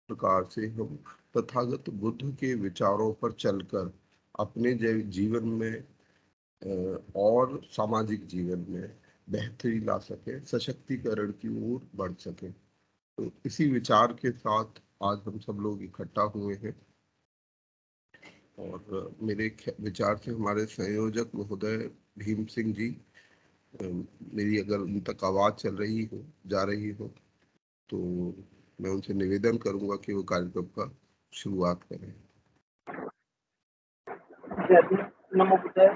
प्रकार से हम तथागत बुद्ध के विचारों पर चलकर अपने जीवन में और सामाजिक जीवन में बेहतरी ला सके, सशक्तिकरण की ओर बढ़ सके। तो इसी विचार के साथ आज हम सब लोग इकट्ठा हुए हैं और मेरे विचार से हमारे संयोजक महोदय भीम सिंह जी, मेरी अगर उन तक आवाज चल रही हो, जा रही हो, तो मैं उनसे निवेदन करूंगा कि वो कार्यक्रम का शुरुआत करें। नमो बुद्धाय।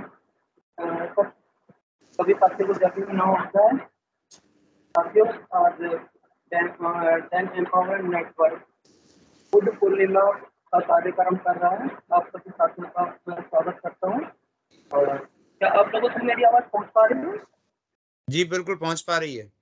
सभी साथियों को जय भीम, नमो बुद्धाय। साथियों, आज ten empowerment network Buddha Purnima का कार्यक्रम कर रहा है। आप सभी साथियों का मैं स्वागत करता हूँ। और क्या आप लोगों को मेरी आवाज पहुंच पा रही है? जी बिल्कुल पहुंच पा रही है।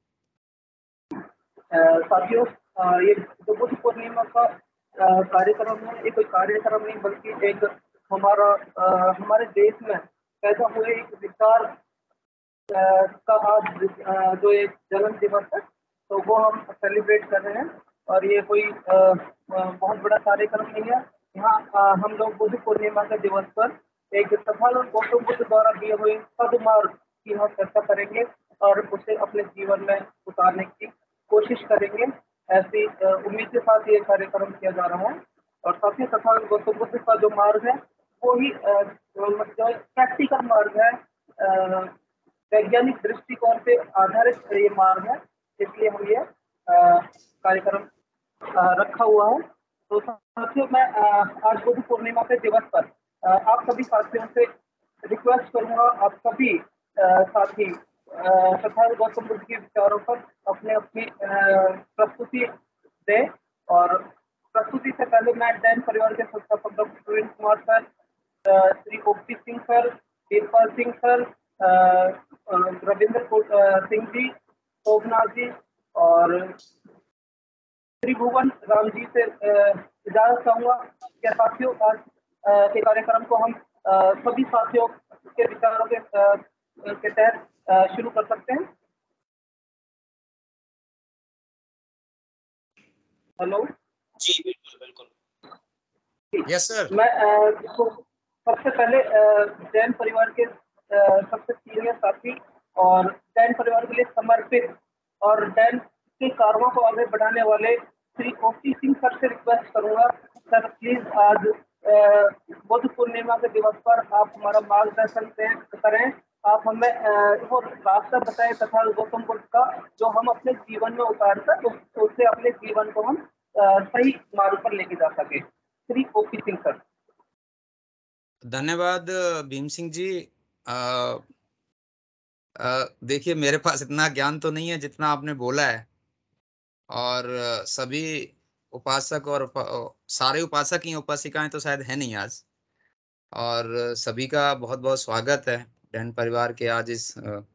साथियों, ये जो बुद्ध पूर्णिमा का कार्यक्रम है, ये कोई कार्यक्रम नहीं बल्कि एक हमारे देश में पैदा हुए एक विचार का आज जो एक जन्म दिवस है, तो वो हम सेलिब्रेट कर रहे हैं। और ये कोई बहुत बड़ा कार्यक्रम नहीं है। यहाँ हम लोग बुद्ध पूर्णिमा के दिवस पर एक सफल गौतम बुद्ध द्वारा दिए हुए सद्मार्ग की हम चर्चा करेंगे और उसे अपने जीवन में उतारने की कोशिश करेंगे। ऐसी उम्मीद के साथ ये कार्यक्रम किया जा रहा है। और साथ ही सफल गौतम बुद्ध का जो मार्ग है वो ही जो प्रैक्टिकल मार्ग है, वैज्ञानिक दृष्टिकोण पे आधारित ये मार्ग है, इसलिए हम ये कार्यक्रम रखा हुआ है। तो साथियों, मैं आज बुद्ध पूर्णिमा के दिवस पर आप सभी साथियों से रिक्वेस्ट करूंगा, आप सभी साथी सफल गौतम बुद्ध के विचारों पर अपने अपनी प्रस्तुति दें। और प्रस्तुति से पहले मैं डैन परिवार के संस्थापक doctor Praveen Kumar sir, Shri OP Singh sir, Veerpal Singh sir, Ravindra Singh ji, Shobhnath ji और त्रिभुवन राम जी से इजाजत चाहूंगा। क्या साथियों, आज के कार्यक्रम को हम सभी साथियों के विचारों के तहत शुरू कर सकते हैं? हेलो जी बिल्कुल बिल्कुल। Yes sir. मैं सबसे पहले जैन परिवार के सबसे सीनियर साथी और जैन परिवार के लिए समर्पित और जैन के कार्यों को आगे बढ़ाने वाले श्री ओपी सिंह सर से रिक्वेस्ट करूंगा, सर प्लीज आज बुद्ध पूर्णिमा के दिवस पर आप हमारा मार्गदर्शन करें। आप हमें वो रास्ता बताएं तथा गौतम बुद्ध का जो हम अपने जीवन में उतारकर उससे अपने जीवन को हम सही मार्ग पर लेके जा सके। Shri OP Singh sir. धन्यवाद भीम सिंह जी। देखिए, मेरे पास इतना ज्ञान तो नहीं है जितना आपने बोला है, और सभी उपासक और सारे उपासक ही उपासिकाएं तो शायद है नहीं आज, और सभी का बहुत बहुत स्वागत है जैन परिवार के आज इस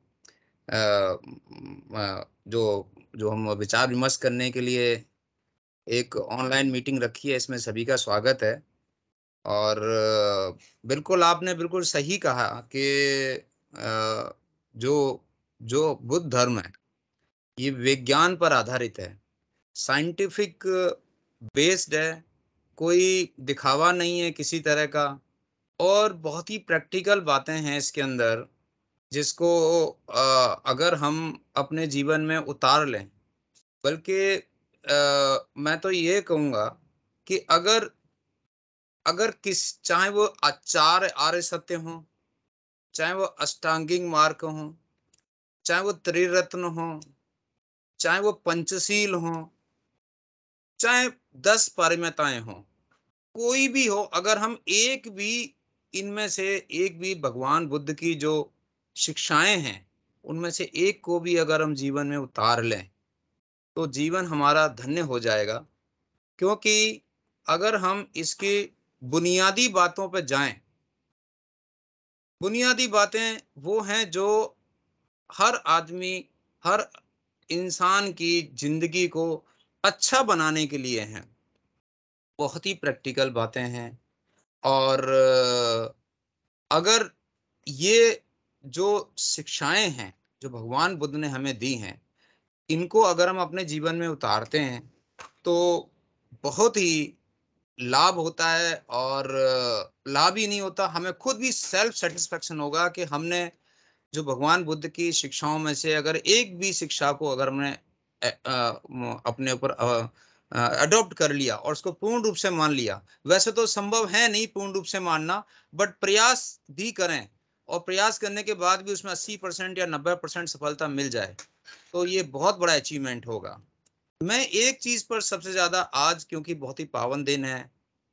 जो जो हम विचार विमर्श करने के लिए एक ऑनलाइन मीटिंग रखी है, इसमें सभी का स्वागत है। और बिल्कुल आपने बिल्कुल सही कहा कि जो जो बुद्ध धर्म है ये विज्ञान पर आधारित है, साइंटिफिक बेस्ड है, कोई दिखावा नहीं है किसी तरह का, और बहुत ही प्रैक्टिकल बातें हैं इसके अंदर, जिसको अगर हम अपने जीवन में उतार लें, बल्कि मैं तो ये कहूँगा कि अगर अगर चाहे वो चार आर्य सत्य हो, चाहे वो अष्टांगिक मार्ग हो, चाहे वो त्रिरत्न हो, चाहे वो पंचशील हो, चाहे 10 पारमिताएं हो, कोई भी हो, अगर हम एक भी इनमें से एक भी भगवान बुद्ध की जो शिक्षाएं हैं उनमें से एक को भी अगर हम जीवन में उतार लें तो जीवन हमारा धन्य हो जाएगा। क्योंकि अगर हम इसकी बुनियादी बातों पर जाएं, बुनियादी बातें वो हैं जो हर आदमी, हर इंसान की जिंदगी को अच्छा बनाने के लिए हैं, बहुत ही प्रैक्टिकल बातें हैं। और अगर ये जो शिक्षाएं हैं जो भगवान बुद्ध ने हमें दी हैं, इनको अगर हम अपने जीवन में उतारते हैं तो बहुत ही लाभ होता है, और लाभ ही नहीं होता, हमें खुद भी सेल्फ सेटिस्फेक्शन होगा कि हमने जो भगवान बुद्ध की शिक्षाओं में से अगर एक भी शिक्षा को अगर हमने अपने ऊपर अडॉप्ट कर लिया और उसको पूर्ण रूप से मान लिया। वैसे तो संभव है नहीं पूर्ण रूप से मानना, बट प्रयास भी करें, और प्रयास करने के बाद भी उसमें 80% या 90% सफलता मिल जाए तो ये बहुत बड़ा अचीवमेंट होगा। मैं एक चीज पर सबसे ज्यादा आज, क्योंकि बहुत ही पावन दिन है,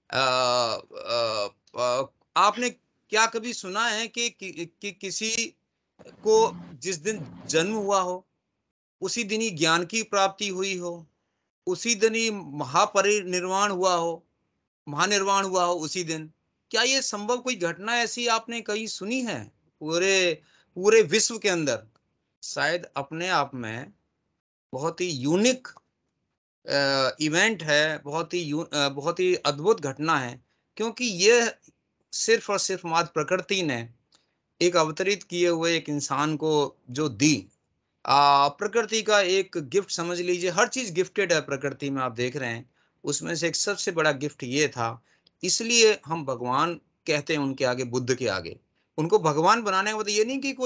आपने क्या कभी सुना है कि किसी को जिस दिन जन्म हुआ हो उसी दिन ही ज्ञान की प्राप्ति हुई हो, उसी दिन ही महापरिनिर्वाण हुआ हो, महानिर्वाण हुआ हो उसी दिन? क्या ये संभव कोई घटना ऐसी आपने कहीं सुनी है पूरे पूरे विश्व के अंदर? शायद अपने आप में बहुत ही यूनिक इवेंट है, बहुत ही अद्भुत घटना है, क्योंकि ये सिर्फ और सिर्फ मात्र प्रकृति ने एक अवतरित किए हुए एक इंसान को जो दी, प्रकृति का एक गिफ्ट समझ लीजिए। हर चीज गिफ्टेड है प्रकृति में, आप देख रहे हैं। उसमें से एक सबसे बड़ा गिफ्ट ये था, इसलिए हम भगवान कहते हैं उनके आगे, बुद्ध के आगे। उनको भगवान बनाने का मतलब ये नहीं कि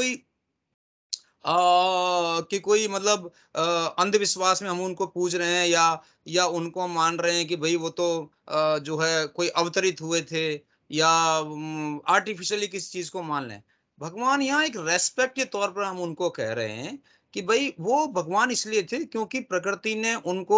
कोई मतलब अंधविश्वास में हम उनको पूज रहे हैं, या उनको हम मान रहे हैं कि भाई वो तो जो है कोई अवतरित हुए थे, या आर्टिफिशियली किसी चीज को मान लें। भगवान यहाँ एक रेस्पेक्ट के तौर पर हम उनको कह रहे हैं कि भाई वो भगवान इसलिए थे क्योंकि प्रकृति ने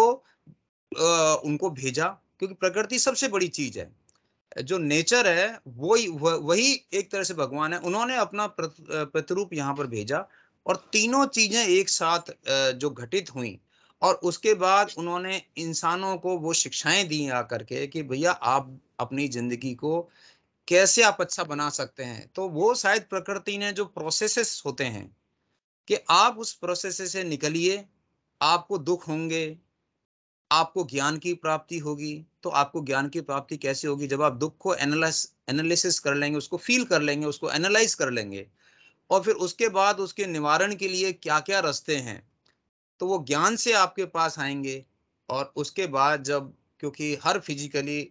उनको भेजा, क्योंकि प्रकृति सबसे बड़ी चीज है, जो नेचर है वही एक तरह से भगवान है। उन्होंने अपना प्रतिरूप यहाँ पर भेजा, और तीनों चीजें एक साथ जो घटित हुई, और उसके बाद उन्होंने इंसानों को वो शिक्षाएं दी आकर के कि भैया आप अपनी जिंदगी को कैसे आप अच्छा बना सकते हैं। तो वो शायद प्रकृति ने जो प्रोसेसेस होते हैं कि आप उस प्रोसेस से निकलिए, आपको दुख होंगे, आपको ज्ञान की प्राप्ति होगी। तो आपको ज्ञान की प्राप्ति कैसे होगी? जब आप दुख को एनालिसिस कर लेंगे, उसको फील कर लेंगे, उसको एनालाइज कर लेंगे, और फिर उसके बाद उसके निवारण के लिए क्या क्या रास्ते हैं, तो वो ज्ञान से आपके पास आएंगे। और उसके बाद जब, क्योंकि हर फिजिकली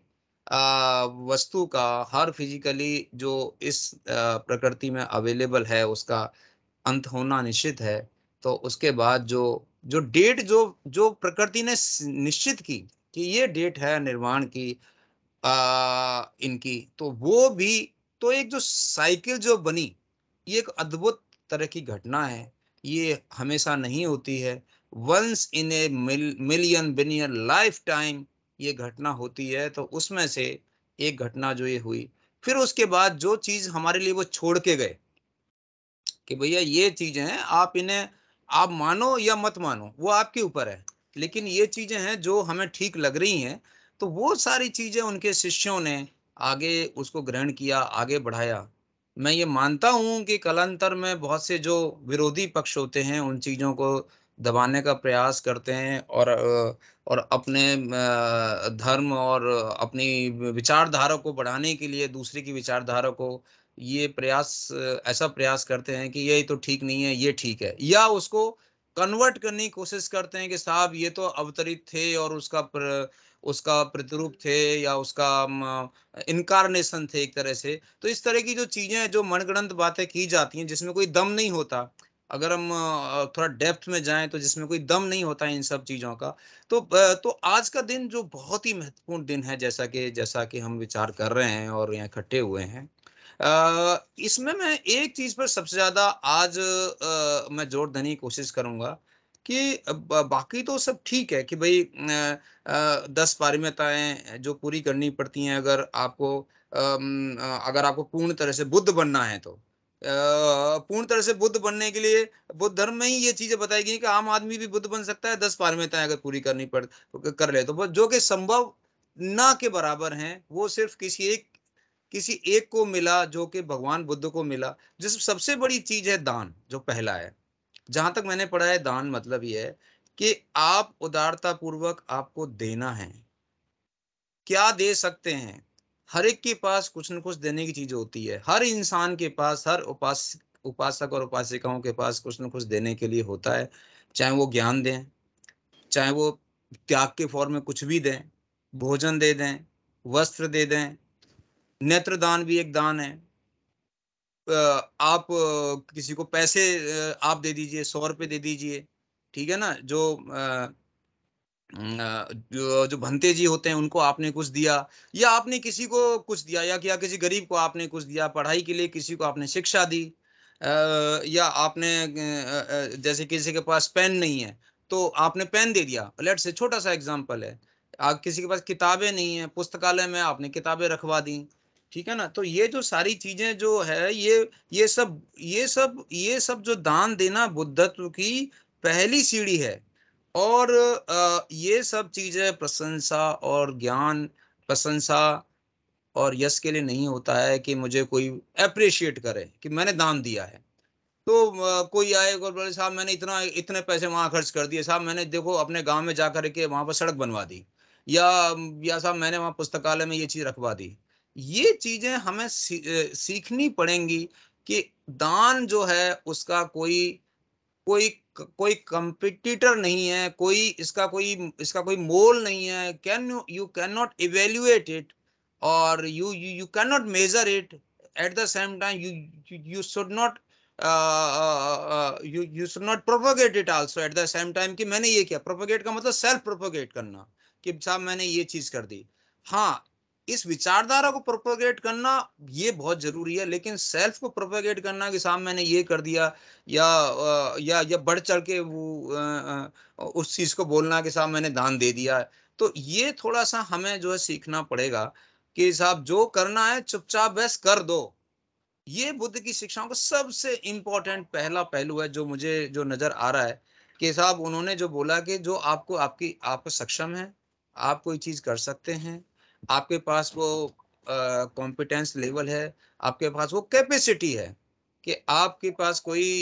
वस्तु का, हर फिजिकली जो इस प्रकृति में अवेलेबल है उसका अंत होना निश्चित है। तो उसके बाद जो जो डेट जो जो प्रकृति ने निश्चित की कि ये डेट है निर्वाण की, इनकी, तो वो भी, तो एक जो साइकिल जो बनी, ये एक अद्भुत तरह की घटना है। ये हमेशा नहीं होती है, once in a million billion lifetime ये घटना होती है। तो उसमें से एक घटना जो ये हुई, फिर उसके बाद जो चीज हमारे लिए वो छोड़ के गए कि भैया ये चीजें हैं, आप इन्हें आप मानो या मत मानो, वो आपके ऊपर है, लेकिन ये चीजें हैं जो हमें ठीक लग रही हैं। तो वो सारी चीजें उनके शिष्यों ने आगे उसको ग्रहण किया, आगे बढ़ाया। मैं ये मानता हूं कि कालांतर में बहुत से जो विरोधी पक्ष होते हैं उन चीजों को दबाने का प्रयास करते हैं, और अपने धर्म और अपनी विचारधारा को बढ़ाने के लिए दूसरे की विचारधारा को ये ऐसा प्रयास करते हैं कि ये तो ठीक नहीं है, ये ठीक है, या उसको कन्वर्ट करने की कोशिश करते हैं कि साहब ये तो अवतरित थे और उसका प्रतिरूप थे, या उसका इनकारनेशन थे एक तरह से। तो इस तरह की जो चीजें, जो मनगढ़ंत बातें की जाती हैं जिसमें कोई दम नहीं होता, अगर हम थोड़ा डेप्थ में जाएं तो जिसमें कोई दम नहीं होता इन सब चीजों का। तो आज का दिन जो बहुत ही महत्वपूर्ण दिन है, जैसा कि हम विचार कर रहे हैं और यहाँ इकट्ठे हुए हैं, इसमें मैं एक चीज पर सबसे ज्यादा आज मैं जोर देने की कोशिश करूंगा कि बाकी तो सब ठीक है कि भाई 10 पारमिताएं जो पूरी करनी पड़ती हैं अगर आपको पूर्ण तरह से बुद्ध बनना है, तो पूर्ण तरह से बुद्ध बनने के लिए बुद्ध धर्म में ही ये चीजें बताई गई कि आम आदमी भी बुद्ध बन सकता है, 10 पारमिताएं अगर पूरी करनी पड़ कर ले तो, जो कि संभव ना के बराबर हैं। वो सिर्फ किसी एक को मिला, जो कि भगवान बुद्ध को मिला। जिस सबसे बड़ी चीज है दान, जो पहला है, जहां तक मैंने पढ़ा है, दान मतलब ये है कि आप उदारता पूर्वक आपको देना है। क्या दे सकते हैं? हर एक के पास कुछ न कुछ देने की चीज होती है, हर इंसान के पास, हर उपासक और उपासिकाओं के पास कुछ न कुछ देने के लिए होता है। चाहे वो ज्ञान दें, चाहे वो त्याग के फॉर्म में कुछ भी दें, भोजन दे दें, वस्त्र दे दें, नेत्रदान भी एक दान है। आप किसी को पैसे आप दे दीजिए, 100 रुपये दे दीजिए, ठीक है ना। जो भंते जी होते हैं उनको आपने कुछ दिया, या आपने किसी को कुछ दिया, या किसी गरीब को आपने कुछ दिया, पढ़ाई के लिए किसी को आपने शिक्षा दी, या आपने जैसे किसी के पास पेन नहीं है तो आपने पेन दे दिया। लेट्स से छोटा सा एग्जांपल है, किसी के पास किताबें नहीं है, पुस्तकालय में आपने किताबें रखवा दी, ठीक है ना। तो ये जो सारी चीजें जो है, ये सब जो दान देना बुद्धत्व की पहली सीढ़ी है। और ये सब चीजें प्रशंसा और ज्ञान, प्रशंसा और यश के लिए नहीं होता है कि मुझे कोई अप्रिशिएट करे कि मैंने दान दिया है। तो कोई आए और बोले साहब मैंने इतने पैसे वहां खर्च कर दिए, साहब मैंने देखो अपने गांव में जाकर के वहां पर सड़क बनवा दी, या साहब मैंने वहां पुस्तकालय में ये चीज रखवा दी। ये चीजें हमें सीखनी पड़ेंगी कि दान जो है उसका कोई कोई कोई कंपिटिटर नहीं है, इसका कोई मोल नहीं है। You can not evaluate it, और you can not measure it. At the same time you should not you should not propagate it also at the same time कि मैंने ये किया। प्रोपोगेट का मतलब सेल्फ प्रोपोगेट करना, कि साहब मैंने ये चीज कर दी। हाँ, इस विचारधारा को प्रोपोगेट करना ये बहुत जरूरी है, लेकिन सेल्फ को प्रोपोगेट करना कि साहब मैंने ये कर दिया, या बढ़ चढ़ के उस चीज को बोलना कि साहब मैंने दान दे दिया, तो ये थोड़ा सा हमें जो है सीखना पड़ेगा कि साहब जो करना है चुपचाप बस कर दो। ये बुद्ध की शिक्षाओं का सबसे इंपॉर्टेंट पहला पहलू है जो मुझे जो नजर आ रहा है, कि साहब उन्होंने जो बोला कि जो आपको सक्षम है, आप कोई चीज कर सकते हैं, आपके पास वो कॉम्पिटेंस लेवल है, आपके पास वो कैपेसिटी है कि आपके पास कोई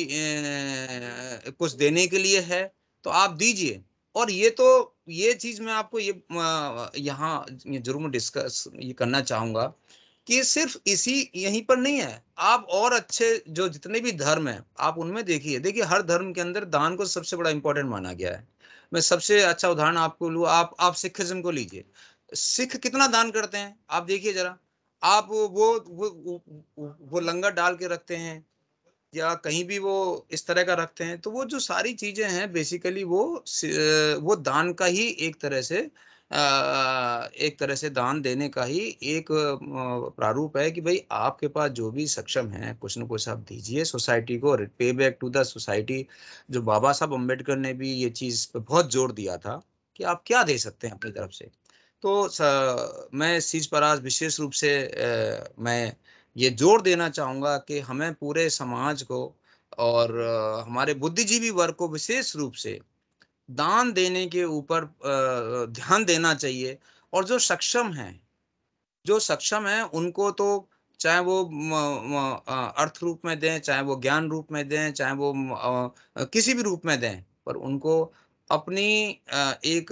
कुछ देने के लिए है तो आप दीजिए। और ये चीज मैं आपको यहाँ ये जरूर डिस्कस ये करना चाहूंगा कि सिर्फ इसी यहीं पर नहीं है, आप और अच्छे जो जितने भी धर्म हैं आप उनमें देखिए हर धर्म के अंदर दान को सबसे बड़ा इंपॉर्टेंट माना गया है। मैं सबसे अच्छा उदाहरण आपको लूँ, आप सिखिज्म को लीजिए। सिख कितना दान करते हैं आप देखिए जरा। आप वो लंगर डाल के रखते हैं, या कहीं भी वो इस तरह का रखते हैं, तो वो जो सारी चीजें हैं बेसिकली वो दान का ही एक तरह से दान देने का ही एक प्रारूप है कि भाई आपके पास जो भी सक्षम है कुछ न कुछ आप दीजिए सोसाइटी को, पे बैक टू द सोसाइटी। जो बाबा साहब अम्बेडकर ने भी ये चीज पे बहुत जोर दिया था कि आप क्या दे सकते हैं अपनी तरफ से। तो मैं इस चीज पर आज विशेष रूप से मैं ये जोर देना चाहूंगा कि हमें पूरे समाज को और हमारे बुद्धिजीवी वर्ग को विशेष रूप से दान देने के ऊपर ध्यान देना चाहिए। और जो सक्षम हैं उनको तो चाहे वो अर्थ रूप में दें, चाहे वो ज्ञान रूप में दें, चाहे वो किसी भी रूप में दें, पर उनको अपनी एक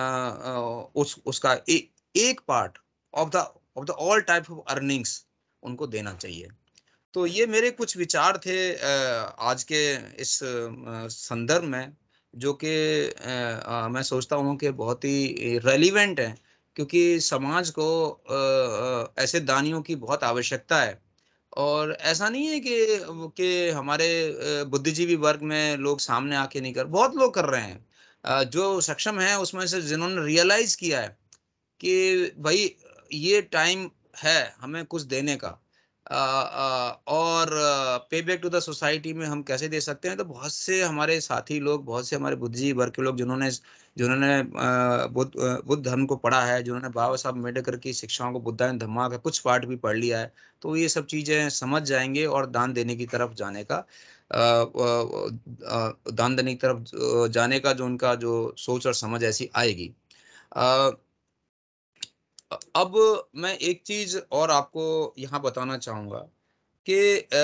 उसका एक part of the all type of earnings उनको देना चाहिए। तो ये मेरे कुछ विचार थे आज के इस संदर्भ में, जो कि मैं सोचता हूँ कि बहुत ही रेलिवेंट है, क्योंकि समाज को ऐसे दानियों की बहुत आवश्यकता है। और ऐसा नहीं है कि हमारे बुद्धिजीवी वर्ग में लोग सामने आके नहीं बहुत लोग कर रहे हैं। जो सक्षम है उसमें से जिन्होंने रियलाइज किया है कि भाई ये टाइम है हमें कुछ देने का, और पे बैक टू द सोसाइटी में हम कैसे दे सकते हैं। तो बहुत से हमारे साथी लोग, बहुत से हमारे बुद्धिजीवी वर्ग के लोग जिन्होंने जिन्होंने बुद्ध धर्म को पढ़ा है, जिन्होंने बाबा साहब अम्बेडकर की शिक्षाओं को, बुद्धायन धम्मा का कुछ पार्ट भी पढ़ लिया है, तो ये सब चीजें समझ जाएंगे और दान देने की तरफ जाने का दान देने की तरफ जाने का जो उनका जो सोच और समझ ऐसी आएगी। अब मैं एक चीज और आपको यहाँ बताना चाहूंगा कि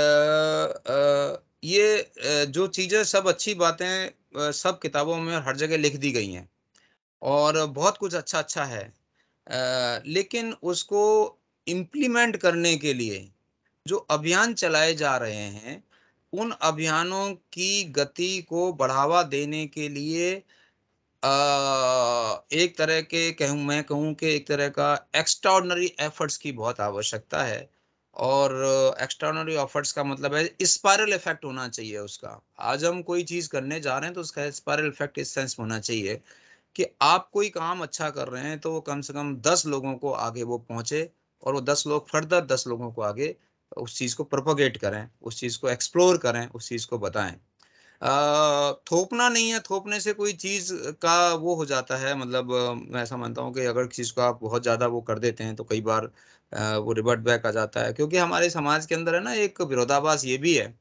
ये जो चीजें सब अच्छी बातें सब किताबों में हर जगह लिख दी गई हैं, और बहुत कुछ अच्छा अच्छा है, लेकिन उसको इम्प्लीमेंट करने के लिए जो अभियान चलाए जा रहे हैं, उन अभियानों की गति को बढ़ावा देने के लिए एक तरह के मैं कहूँ कि एक तरह का एक्स्ट्राऑर्डिनरी एफर्ट्स की बहुत आवश्यकता है। और एक्स्ट्राऑर्डिनरी एफर्ट्स का मतलब है स्पाइरल इफेक्ट होना चाहिए उसका। आज हम कोई चीज़ करने जा रहे हैं तो उसका स्पाइरल इफेक्ट इस सेंस में होना चाहिए कि आप कोई काम अच्छा कर रहे हैं तो वो कम से कम 10 लोगों को आगे वो पहुँचे, और वो 10 लोग फर्दर 10 लोगों को आगे उस चीज़ को प्रोपेगेट करें, उस चीज़ को एक्सप्लोर करें, उस चीज़ को बताएँ। थोपना नहीं है, थोपने से कोई चीज़ का वो हो जाता है, मतलब मैं ऐसा मानता हूँ कि अगर चीज़ को आप बहुत ज़्यादा वो कर देते हैं तो कई बार वो रिवर्ट बैक आ जाता है। क्योंकि हमारे समाज के अंदर है ना एक विरोधाभास ये भी है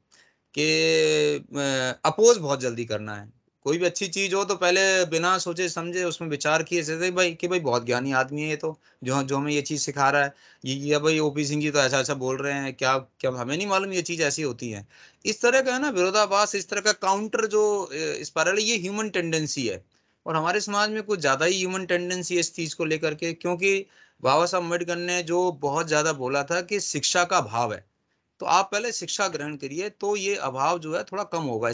कि अपोज़ बहुत जल्दी करना है। कोई भी अच्छी चीज़ हो तो पहले बिना सोचे-समझे उसमें विचार किए जैसे भाई कि भाई बहुत ज्ञानी आदमी है ये तो, जो जो हमें ये चीज़ सिखा रहा है। ये भाई ओपी सिंह जी तो ऐसा-ऐसा बोल रहे हैं, क्या क्या हमें नहीं मालूम ये चीज़ ऐसी होती है। इस तरह का है ना विरोधाभास, इस तरह का काउंटर जो स्पाइरल है, ये ह्यूमन टेंडेंसी है। और हमारे समाज में कुछ ज़्यादा ही ह्यूमन टेंडेंसी है इस चीज़ को लेकर के, क्योंकि बाबा साहब अम्बेडकर ने जो बहुत ज़्यादा बोला था कि शिक्षा का अभाव है। तो आप पहले शिक्षा ग्रहण करिए तो ये अभाव जो है थोड़ा कम होगा,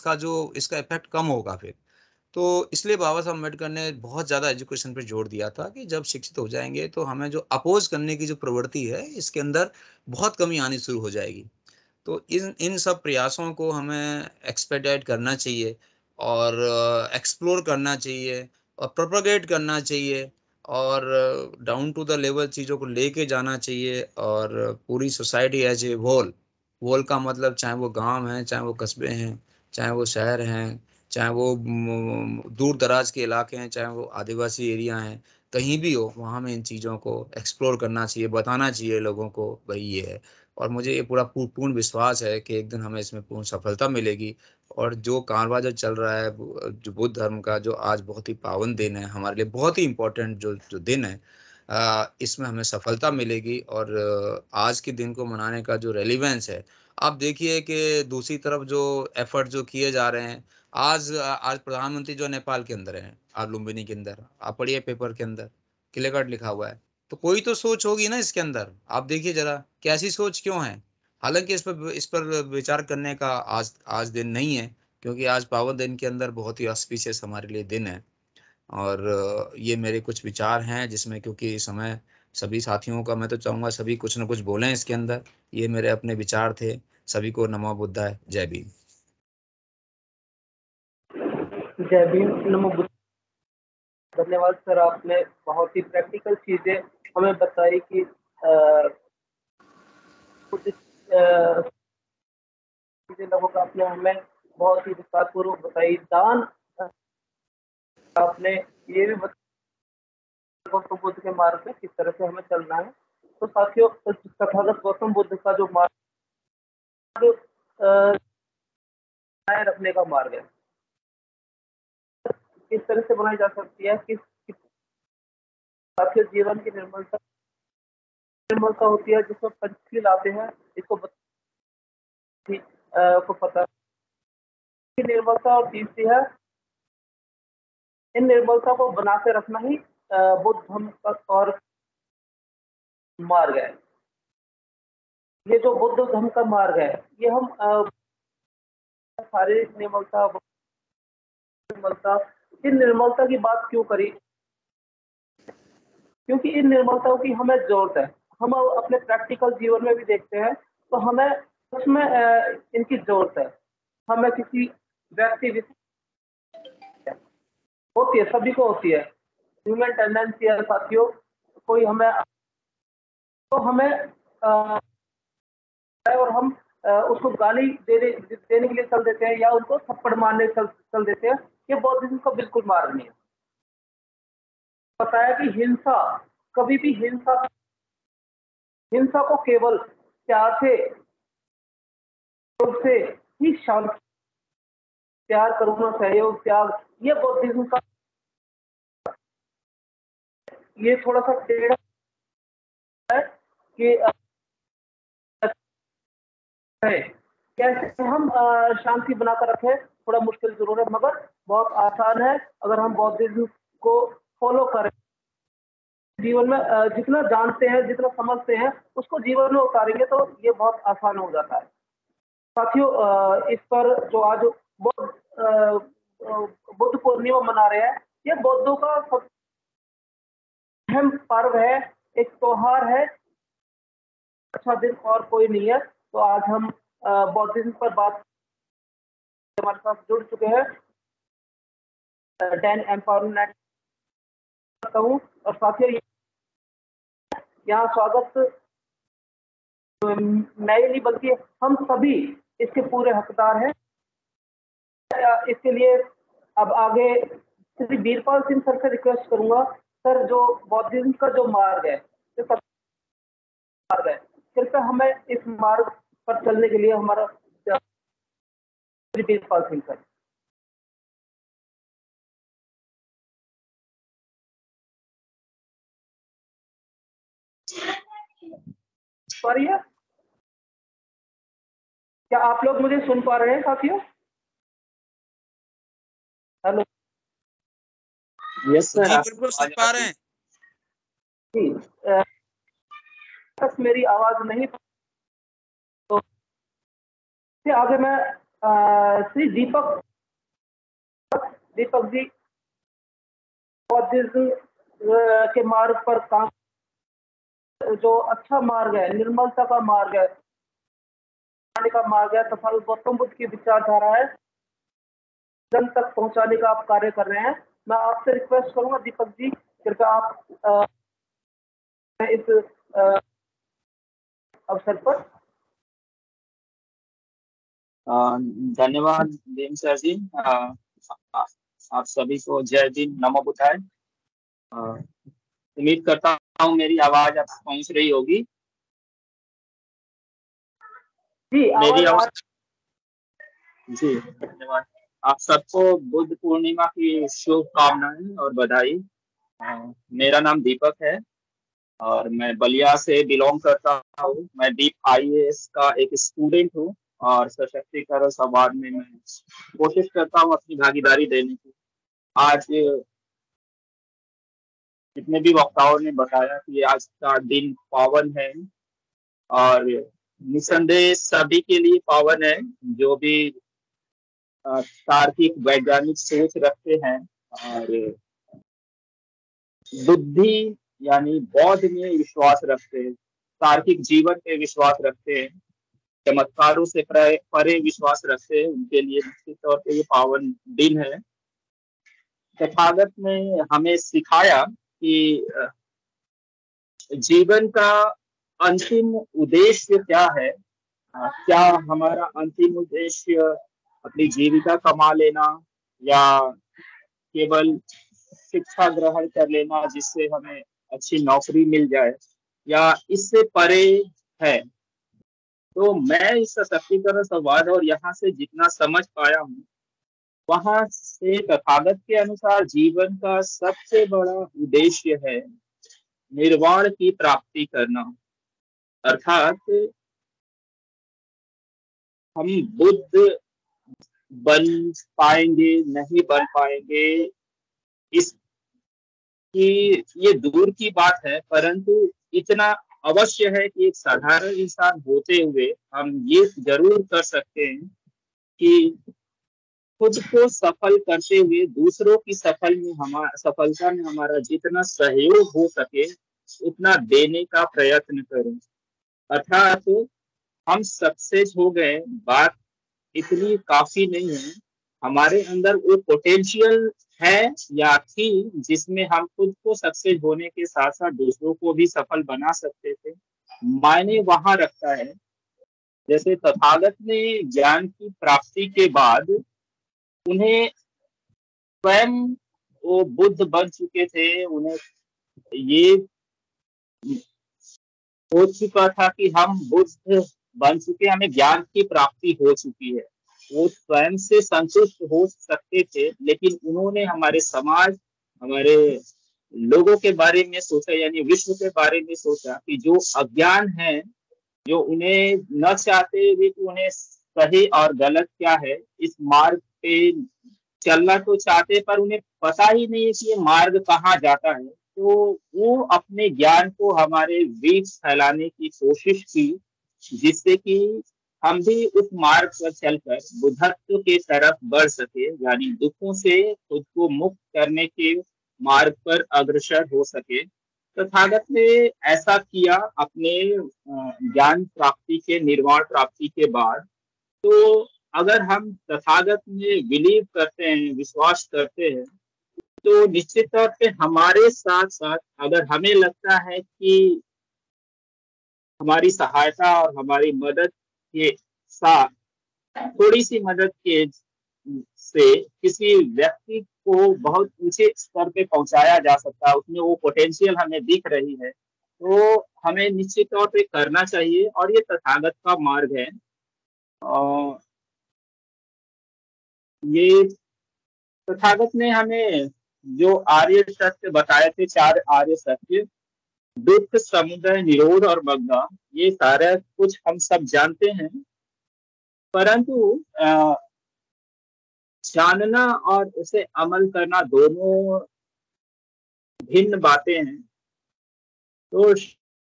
इसका इफ़ेक्ट कम होगा फिर। तो इसलिए बाबा साहब अम्बेडकर ने बहुत ज़्यादा एजुकेशन पे जोर दिया था कि जब शिक्षित हो जाएँगे तो हमें जो अपोज़ करने की जो प्रवृत्ति है, इसके अंदर बहुत कमी आनी शुरू हो जाएगी। तो इन इन सब प्रयासों को हमें एक्सपेडाइट करना चाहिए, और एक्सप्लोर करना चाहिए, और प्रोपेगेट करना चाहिए, और डाउन टू द लेवल चीज़ों को लेके जाना चाहिए, और पूरी सोसाइटी एज ए होल का मतलब चाहे वो गांव है, चाहे वो कस्बे हैं, चाहे वो शहर हैं, चाहे वो दूर दराज के इलाके हैं, चाहे वो आदिवासी एरिया हैं, कहीं भी हो वहाँ में इन चीज़ों को एक्सप्लोर करना चाहिए, बताना चाहिए लोगों को भाई ये है। और मुझे ये पूरा पूर्ण विश्वास है कि एक दिन हमें इसमें पूर्ण सफलता मिलेगी। और जो कारवां जो चल रहा है, जो बुद्ध धर्म का जो आज बहुत ही पावन दिन है, हमारे लिए बहुत ही इम्पोर्टेंट जो जो दिन है, इसमें हमें सफलता मिलेगी। और आज के दिन को मनाने का जो रेलिवेंस है, आप देखिए कि दूसरी तरफ जो एफर्ट जो किए जा रहे हैं, आज प्रधानमंत्री जो नेपाल के अंदर हैं, आज लुम्बिनी के अंदर, आप पढ़िए पेपर के अंदर क्लियर कट लिखा हुआ है। तो कोई तो सोच होगी ना इसके अंदर, आप देखिए ज़रा कि ऐसी सोच क्यों है? हालाँकि इस पर विचार करने का आज आज दिन नहीं है, क्योंकि आज पावन दिन के अंदर बहुत ही ऑस्पिशियस हमारे लिए दिन है। और ये मेरे कुछ विचार हैं जिसमें, क्योंकि इस समय सभी साथियों का मैं तो चाहूँगा सभी कुछ न कुछ बोलें इसके अंदर। ये मेरे अपने विचार थे। सभी को नमो बुद्धाय, जय भीम। जय भीम, नमो बुद्ध। धन्यवाद सर, आपने बहुत ही प्रैक्टिकल चीजें हमें बताई कि कुछ चीजें लोगों का आपने हमें बहुत ही विस्तार पूर्वक बताई। दान आपने ये भी बताया गौतम बुद्ध के मार्ग में किस तरह से हमें चलना है। तो साथियों, तथागत गौतम बुद्ध का जो मार्ग बनाए रखने का मार्ग है, किस तरह से बनाई जा सकती है, साथियों जीवन की निर्मलता होती है जिसमें पंचशील आते हैं। इसको को पता की निर्मलता, और तीसरी है इन निर्मलता को बना के रखना ही बुद्ध धर्म का और मार्ग है। ये जो बुद्ध धर्म का मार्ग है, ये हम शारीरिक निर्मलता, इन निर्मलता की बात क्यों करी? क्योंकि इन निर्मलताओं की हमें जरूरत है। हम अपने प्रैक्टिकल जीवन में भी देखते हैं तो हमें उसमें इनकी जरूरत है। हमें किसी व्यक्ति होती है, सभी को होती है, ह्यूमन टेंडेंसी है साथियों। कोई हमें तो हमें और हम उसको गाली देने के लिए चल देते हैं, या उनको थप्पड़ मारने चल देते हैं। ये बौद्धिज्म का बिल्कुल मार्ग नहीं है। बताया कि हिंसा, कभी भी हिंसा को केवल प्यार से ही शांत, प्यार, करुणा, सहयोग, त्याग, ये बौद्धिज्म का ये थोड़ा सा टेढ़ा है कि कैसे हम शांति बनाकर रखें, थोड़ा मुश्किल जरूर है, मगर बहुत आसान है अगर हम बौद्धिज्म को फॉलो करें। जीवन में जितना जानते हैं, जितना समझते हैं, उसको जीवन में उतारेंगे तो ये बहुत आसान हो जाता है। साथियों, इस पर जो आज बुद्ध पूर्णिमा मना रहे हैं, ये बौद्धों का सब अहम पर्व है, एक त्योहार है, अच्छा दिन और कोई नहीं है। तो आज हम बौद्धिज्म पर बात हमारे साथ जुड़ चुके हैं डैन एम्पावरमेंट करता हूँ। और साथियों, यहाँ स्वागत मैं ही नहीं बल्कि हम सभी इसके पूरे हकदार हैं। इसके लिए अब आगे श्री वीरपाल सिंह सर से रिक्वेस्ट करूंगा, सर जो बौद्धिज्म का जो मार्ग है, जो मार्ग है, कृपया हमें इस मार्ग पर चलने के लिए हमारा श्री वीरपाल सिंह सर। सॉरी है, क्या आप लोग मुझे सुन पा रहे हैं साथियों? हेलो। यस सर, जी बिल्कुल सुन पा रहे हैं जी, तक मेरी आवाज नहीं, तो आगे मैं श्री दीपक जी बौद्धिज्म के मार्ग पर काम, जो अच्छा मार्ग है, निर्मलता का मार्ग है, का मार्ग है तथा गौतम बुद्ध की विचारधारा है, जन तक पहुंचाने का आप कार्य कर रहे हैं। मैं आपसे रिक्वेस्ट करूंगा दीपक जी, कृपया आप इस अवसर पर। धन्यवाद भीम सर जी। आप सभी को जय दिन, नमो बुद्धाय। उम्मीद करता हूँ मेरी आवाज आप पहुंच रही होगी। जी मेरी आवाज जी, धन्यवाद। आप सबको बुद्ध पूर्णिमा की शुभकामनाएं और बधाई। मेरा नाम दीपक है और मैं बलिया से बिलोंग करता हूँ। मैं डीप IAS का एक स्टूडेंट हूँ और सशक्तिकरण संवाद में मैं कोशिश करता हूँ अपनी भागीदारी देने की। आज जितने भी वक्ताओं ने बताया कि आज का दिन पावन है और निसंदेह सभी के लिए पावन है जो भी तार्किक वैज्ञानिक सोच रखते हैं और बुद्धि यानी बौद्ध में विश्वास रखते हैं, तार्किक जीवन पे विश्वास रखते हैं, चमत्कारों से परे विश्वास रखते हैं, उनके लिए निश्चित तौर पे ये पावन दिन है। तथागत ने हमें सिखाया कि जीवन का अंतिम उद्देश्य क्या है। क्या हमारा अंतिम उद्देश्य अपनी जीविका कमा लेना या केवल शिक्षा ग्रहण कर लेना जिससे हमें अच्छी नौकरी मिल जाए, या इससे परे है। तो मैं इस सशक्तिकरण संवाद और यहाँ से जितना समझ पाया हूँ, वहां से तथागत के अनुसार जीवन का सबसे बड़ा उद्देश्य है निर्वाण की प्राप्ति करना। अर्थात हम बुद्ध बन पाएंगे नहीं बन पाएंगे इसकी ये दूर की बात है, परंतु इतना अवश्य है कि एक साधारण इंसान होते हुए हम ये जरूर कर सकते हैं कि खुद को सफल करते हुए दूसरों की सफलता में हमारा जितना सहयोग हो सके उतना देने का प्रयत्न करें। अर्थात हम सक्सेस हो गए, बात इतनी काफी नहीं है। हमारे अंदर वो पोटेंशियल है या थी जिसमें हम खुद को सक्सेस होने के साथ साथ दूसरों को भी सफल बना सकते थे, मायने वहां रखता है। जैसे तथागत ने ज्ञान की प्राप्ति के बाद उन्हें स्वयं, वो बुद्ध बन चुके थे, उन्हें ये हो चुका था कि हम बुद्ध बन चुके, हमें ज्ञान की प्राप्ति हो चुकी है। वो स्वयं से संतुष्ट हो सकते थे, लेकिन उन्होंने हमारे समाज, हमारे लोगों के बारे में सोचा, यानी विश्व के बारे में सोचा कि जो अज्ञान है, जो उन्हें न चाहते हुए कि उन्हें सही और गलत क्या है, इस मार्ग पे चलना तो चाहते पर उन्हें पता ही नहीं है कि ये मार्ग कहाँ जाता है। तो वो अपने ज्ञान को हमारे बीच फैलाने की कोशिश की, जिससे कि हम भी उस मार्ग पर चलकर बुद्धत्व के तरफ बढ़ सके, यानी दुखों से खुद को मुक्त करने के मार्ग पर अग्रसर हो सके। तथागत ने ऐसा किया अपने ज्ञान प्राप्ति के, निर्वाण प्राप्ति के बाद। तो अगर हम तथागत में बिलीव करते हैं, विश्वास करते हैं, तो निश्चित तौर पे हमारे साथ साथ अगर हमें लगता है कि हमारी सहायता और हमारी मदद के साथ, थोड़ी सी मदद के से किसी व्यक्ति को बहुत ऊंचे स्तर पे पहुंचाया जा सकता है, उसमें वो पोटेंशियल हमें दिख रही है, तो हमें निश्चित तौर पे करना चाहिए। और ये तथागत का मार्ग है। और ये तथागत ने हमें जो आर्य सत्य बताए थे, 4 आर्य सत्य, दुख, समुदय, निरोध और मग्न, ये सारा कुछ हम सब जानते हैं, परंतु जानना और उसे अमल करना दोनों भिन्न बातें हैं। तो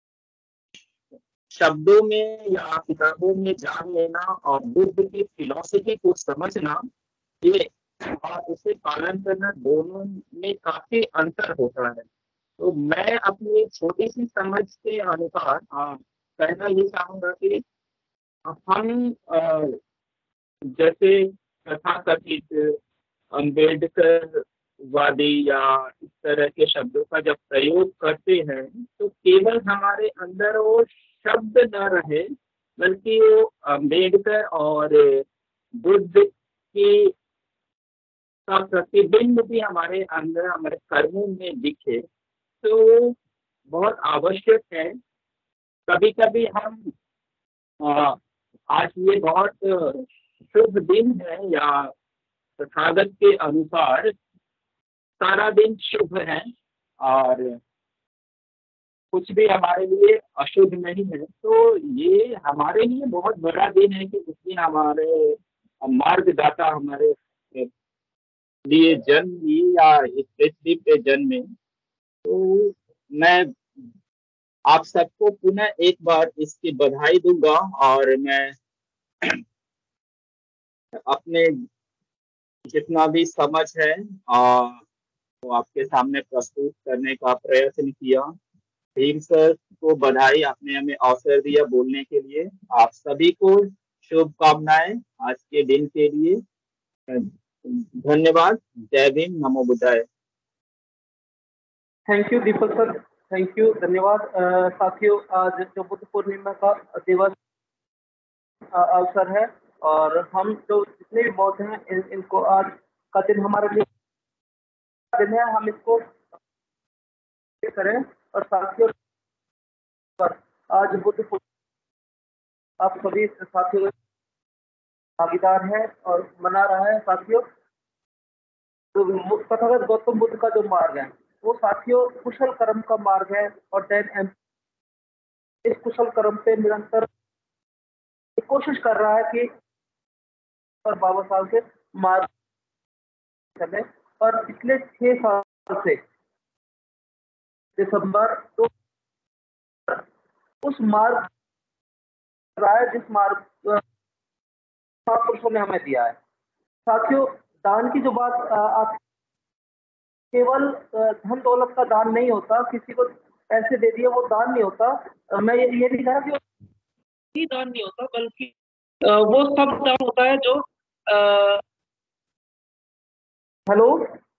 शब्दों में या किताबों में जान लेना और बुद्ध की फिलॉसफी को समझना, ये और उसे पालन करना, दोनों में काफी अंतर होता है। तो मैं अपनी छोटी सी समझ के अनुसार कहना ये चाहूंगा कि हम जैसे तथाकथित अम्बेडकर वादी या इस तरह के शब्दों का जब प्रयोग करते हैं, तो केवल हमारे अंदर वो शब्द न रहे, बल्कि वो अम्बेडकर और बुद्ध की का प्रतिबिंब भी हमारे अंदर, हमारे कर्मों में दिखे, तो बहुत आवश्यक है। कभी कभी हम आज ये बहुत शुभ दिन है, या तथागत के अनुसार सारा दिन शुभ है और कुछ भी हमारे लिए अशुभ नहीं है, तो ये हमारे लिए बहुत बड़ा दिन है कि उस दिन हमारे मार्गदाता हमारे लिए जन्म लिए या इस पृथ्वी पे जन्मे। तो मैं आप सबको पुनः एक बार इसकी बधाई दूंगा, और मैं अपने जितना भी समझ है वो आपके सामने प्रस्तुत करने का प्रयत्न किया। भीम सर को बधाई, आपने हमें अवसर दिया बोलने के लिए। आप सभी को शुभकामनाएं आज के दिन के लिए। धन्यवाद। जय भीम, नमो बुद्धाय। Thank you Deepak sir, thank you, धन्यवाद। साथियों, आज जो बुद्ध पूर्णिमा का दिवस अवसर है, और हम जो जितने भी बौद्ध हैं इनको आज का दिन हमारे लिए दिन है, हम इसको करें। और साथियों, आज बुद्ध आप सभी साथियों भागीदार है और मना रहा है। साथियों, तो तथागत गौतम बुद्ध का जो मार्ग है वो साथियों कुशल कर्म का मार्ग है, और इस कुशल कर्म पे निरंतर कोशिश कर रहा है कि और 52 साल से मार्ग चले, और पिछले 6 साल से दिसंबर तो उस मार्ग जिस मार्ग महापुरुषों ने हमें दिया है। साथियों, दान की जो बात आप केवल धन दौलत का दान नहीं होता, किसी को पैसे दे दिए वो दान नहीं होता। मैं ये नहीं कह रहा कि दान नहीं होता, बल्कि वो सब दान होता है जो हेलो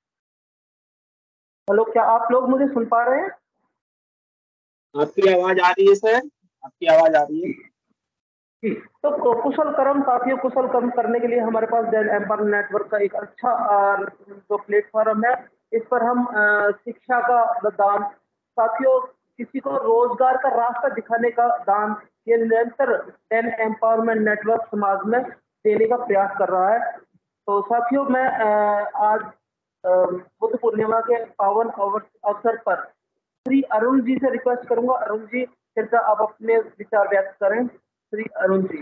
हेलो, क्या आप लोग मुझे सुन पा रहे हैं? आपकी आवाज आ रही है सर, आपकी आवाज आ रही है। तो कुशल कर्म, साथियों कुशल कर्म करने के लिए हमारे पास जैन एम्पायर नेटवर्क का एक अच्छा जो प्लेटफॉर्म है, इस पर हम शिक्षा का दान, साथियों किसी को रोजगार का रास्ता दिखाने का दान, ये निरंतर जैन एम्पावरमेंट नेटवर्क समाज में देने का प्रयास कर रहा है। तो साथियों, मैं आज बुद्ध पूर्णिमा के पावन अवसर पर श्री अरुण जी से रिक्वेस्ट करूंगा। अरुण जी, कृपया आप अपने विचार व्यक्त करें। श्री अरुण जी,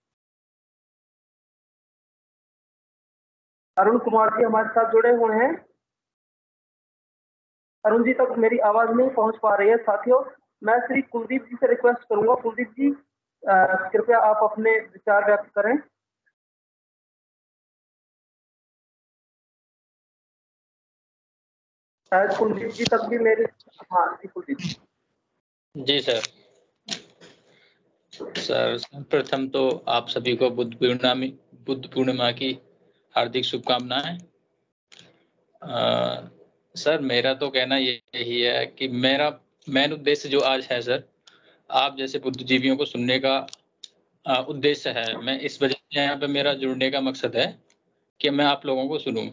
अरुण कुमार जी हमारे साथ जुड़े हुए हैं। अरुण जी तक मेरी आवाज नहीं पहुंच पा रही है। साथियों, मैं श्री कुलदीप जी से रिक्वेस्ट करूंगा। कुलदीप जी, कृपया आप अपने विचार व्यक्त करें। शायद कुलदीप जी तक भी मेरे, हाँ जी कुलदीप जी सर। सर प्रथम तो आप सभी को बुद्ध पूर्णिमा की हार्दिक शुभकामनाएं। सर मेरा तो कहना यही है कि मेरा मेन उद्देश्य जो आज है सर, आप जैसे बुद्धिजीवियों को सुनने का उद्देश्य है। मैं इस वजह से यहाँ पे मेरा जुड़ने का मकसद है कि मैं आप लोगों को सुनूं।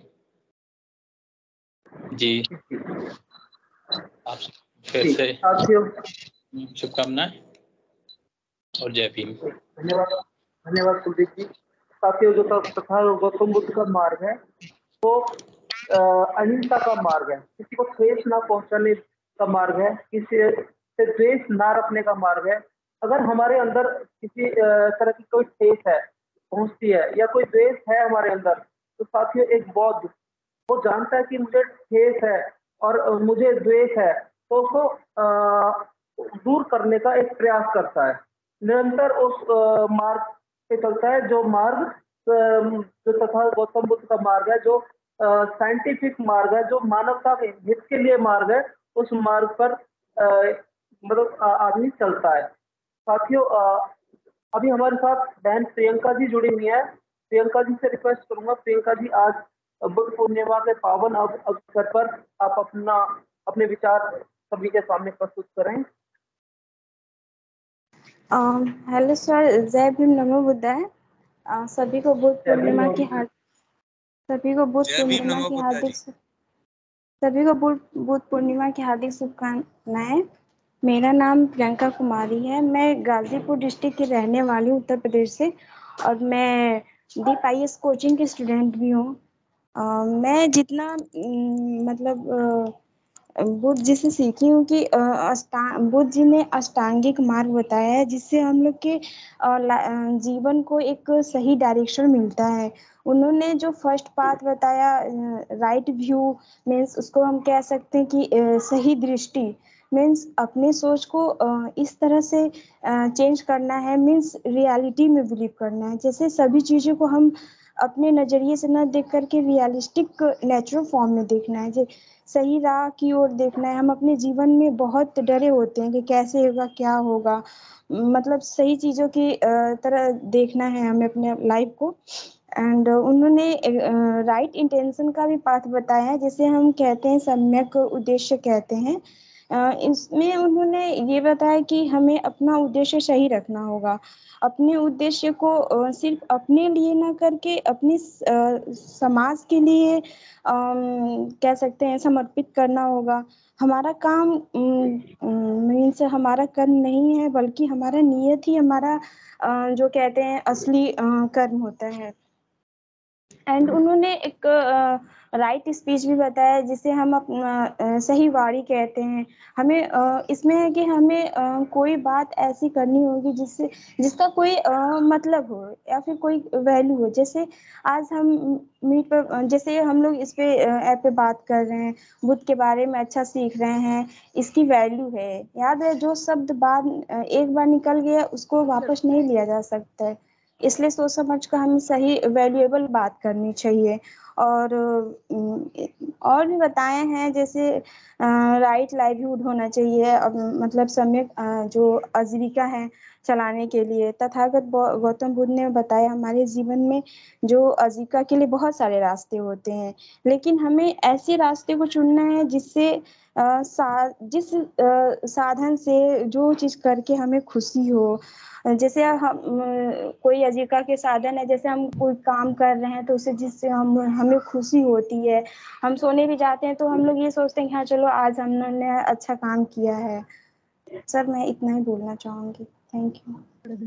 जी आप फिर से शुभकामनाएं और जय भीम। धन्यवाद, धन्यवाद कुलदीप जी। साथियों, जो तथा गौतम बुद्ध का मार्ग है वो अहिंसा का मार्ग है, किसी को ठेस ना पहुंचाने का मार्ग है, किसी से द्वेष ना रखने का मार्ग है। अगर हमारे अंदर किसी तरह की कोई ठेस है पहुंचती है या कोई द्वेष है हमारे अंदर, तो साथियों एक बौद्ध वो जानता है कि मुझे ठेस है और मुझे द्वेष है, तो उसको दूर करने का एक प्रयास करता है, निरंतर उस मार्ग पे चलता है, जो मार्ग जो तथा गौतम बुद्ध का मार्ग है, जो साइंटिफिक मार्ग है, जो मानवता के हित के लिए मार्ग है, उस मार्ग पर मतलब आदमी चलता है। साथियों, अभी हमारे साथ बहन प्रियंका जी जुड़ी हुई है। प्रियंका जी से रिक्वेस्ट करूंगा, प्रियंका जी आज बुद्ध पूर्णिमा के पावन अवसर पर आप अपने विचार सभी के सामने प्रस्तुत करें। हेलो सर, जय भीम, नमो बुद्धाय। सभी को बुद्ध पूर्णिमा की बुद्ध पूर्णिमा की हार्दिक शुभकामनाएं। मेरा नाम प्रियंका कुमारी है। मैं गाजीपुर डिस्ट्रिक्ट की रहने वाली हूँ, उत्तर प्रदेश से, और मैं DPIS कोचिंग की स्टूडेंट भी हूँ। मैं जितना मतलब बुद्ध जी से सीखी हूँ कि बुद्ध जी ने अष्टांगिक मार्ग बताया है, जिससे हम लोग के जीवन को एक सही डायरेक्शन मिलता है। उन्होंने जो फर्स्ट पाथ बताया, राइट व्यू मीन्स उसको हम कह सकते हैं कि सही दृष्टि मीन्स अपने सोच को इस तरह से चेंज करना है, मीन्स रियलिटी में बिलीव करना है। जैसे सभी चीज़ों को हम अपने नज़रिए से न देख करके रियलिस्टिक नेचुरल फॉर्म में देखना है, सही राह की ओर देखना है। हम अपने जीवन में बहुत डरे होते हैं कि कैसे होगा, क्या होगा, मतलब सही चीज़ों की तरह देखना है हमें अपने लाइफ को। एंड उन्होंने राइट इंटेंशन का भी पाथ बताया है, जिसे हम कहते हैं सम्यक उद्देश्य कहते हैं। इसमें उन्होंने ये बताया कि हमें अपना उद्देश्य सही रखना होगा, अपने उद्देश्य को सिर्फ अपने लिए ना करके अपने समाज के लिए कह सकते हैं समर्पित करना होगा। हमारा काम मीन्स हमारा कर्म नहीं है, बल्कि हमारा नियत ही हमारा जो कहते हैं असली कर्म होता है। एंड उन्होंने एक राइट स्पीच भी बताया, जिसे हम अपना सही वाणी कहते हैं। हमें इसमें है कि हमें कोई बात ऐसी करनी होगी जिसका कोई मतलब हो या फिर कोई वैल्यू हो। जैसे आज हम मीट पर, जैसे हम लोग इस पे ऐप पे बात कर रहे हैं, बुद्ध के बारे में अच्छा सीख रहे हैं, इसकी वैल्यू है। याद है, जो शब्द एक बार निकल गया उसको वापस नहीं लिया जा सकता है, इसलिए सोच समझ कर हमें सही वैल्यूएबल बात करनी चाहिए। और भी बताए हैं, जैसे राइट लाइवलीहुड होना चाहिए, मतलब सम्यक जो आजीविका है चलाने के लिए। तथागत गौतम बुद्ध ने बताया हमारे जीवन में जो आजीविका के लिए बहुत सारे रास्ते होते हैं, लेकिन हमें ऐसे रास्ते को चुनना है जिससे जिस साधन से जो चीज़ करके हमें खुशी हो। जैसे हम कोई आजीविका के साधन है, जैसे हम कोई काम कर रहे हैं तो उससे जिससे हमें खुशी होती है। हम सोने भी जाते हैं तो हम लोग ये सोचते हैं कि हाँ चलो आज हमने अच्छा काम किया है। सर मैं इतना ही बोलना चाहूँगी, थैंक यू।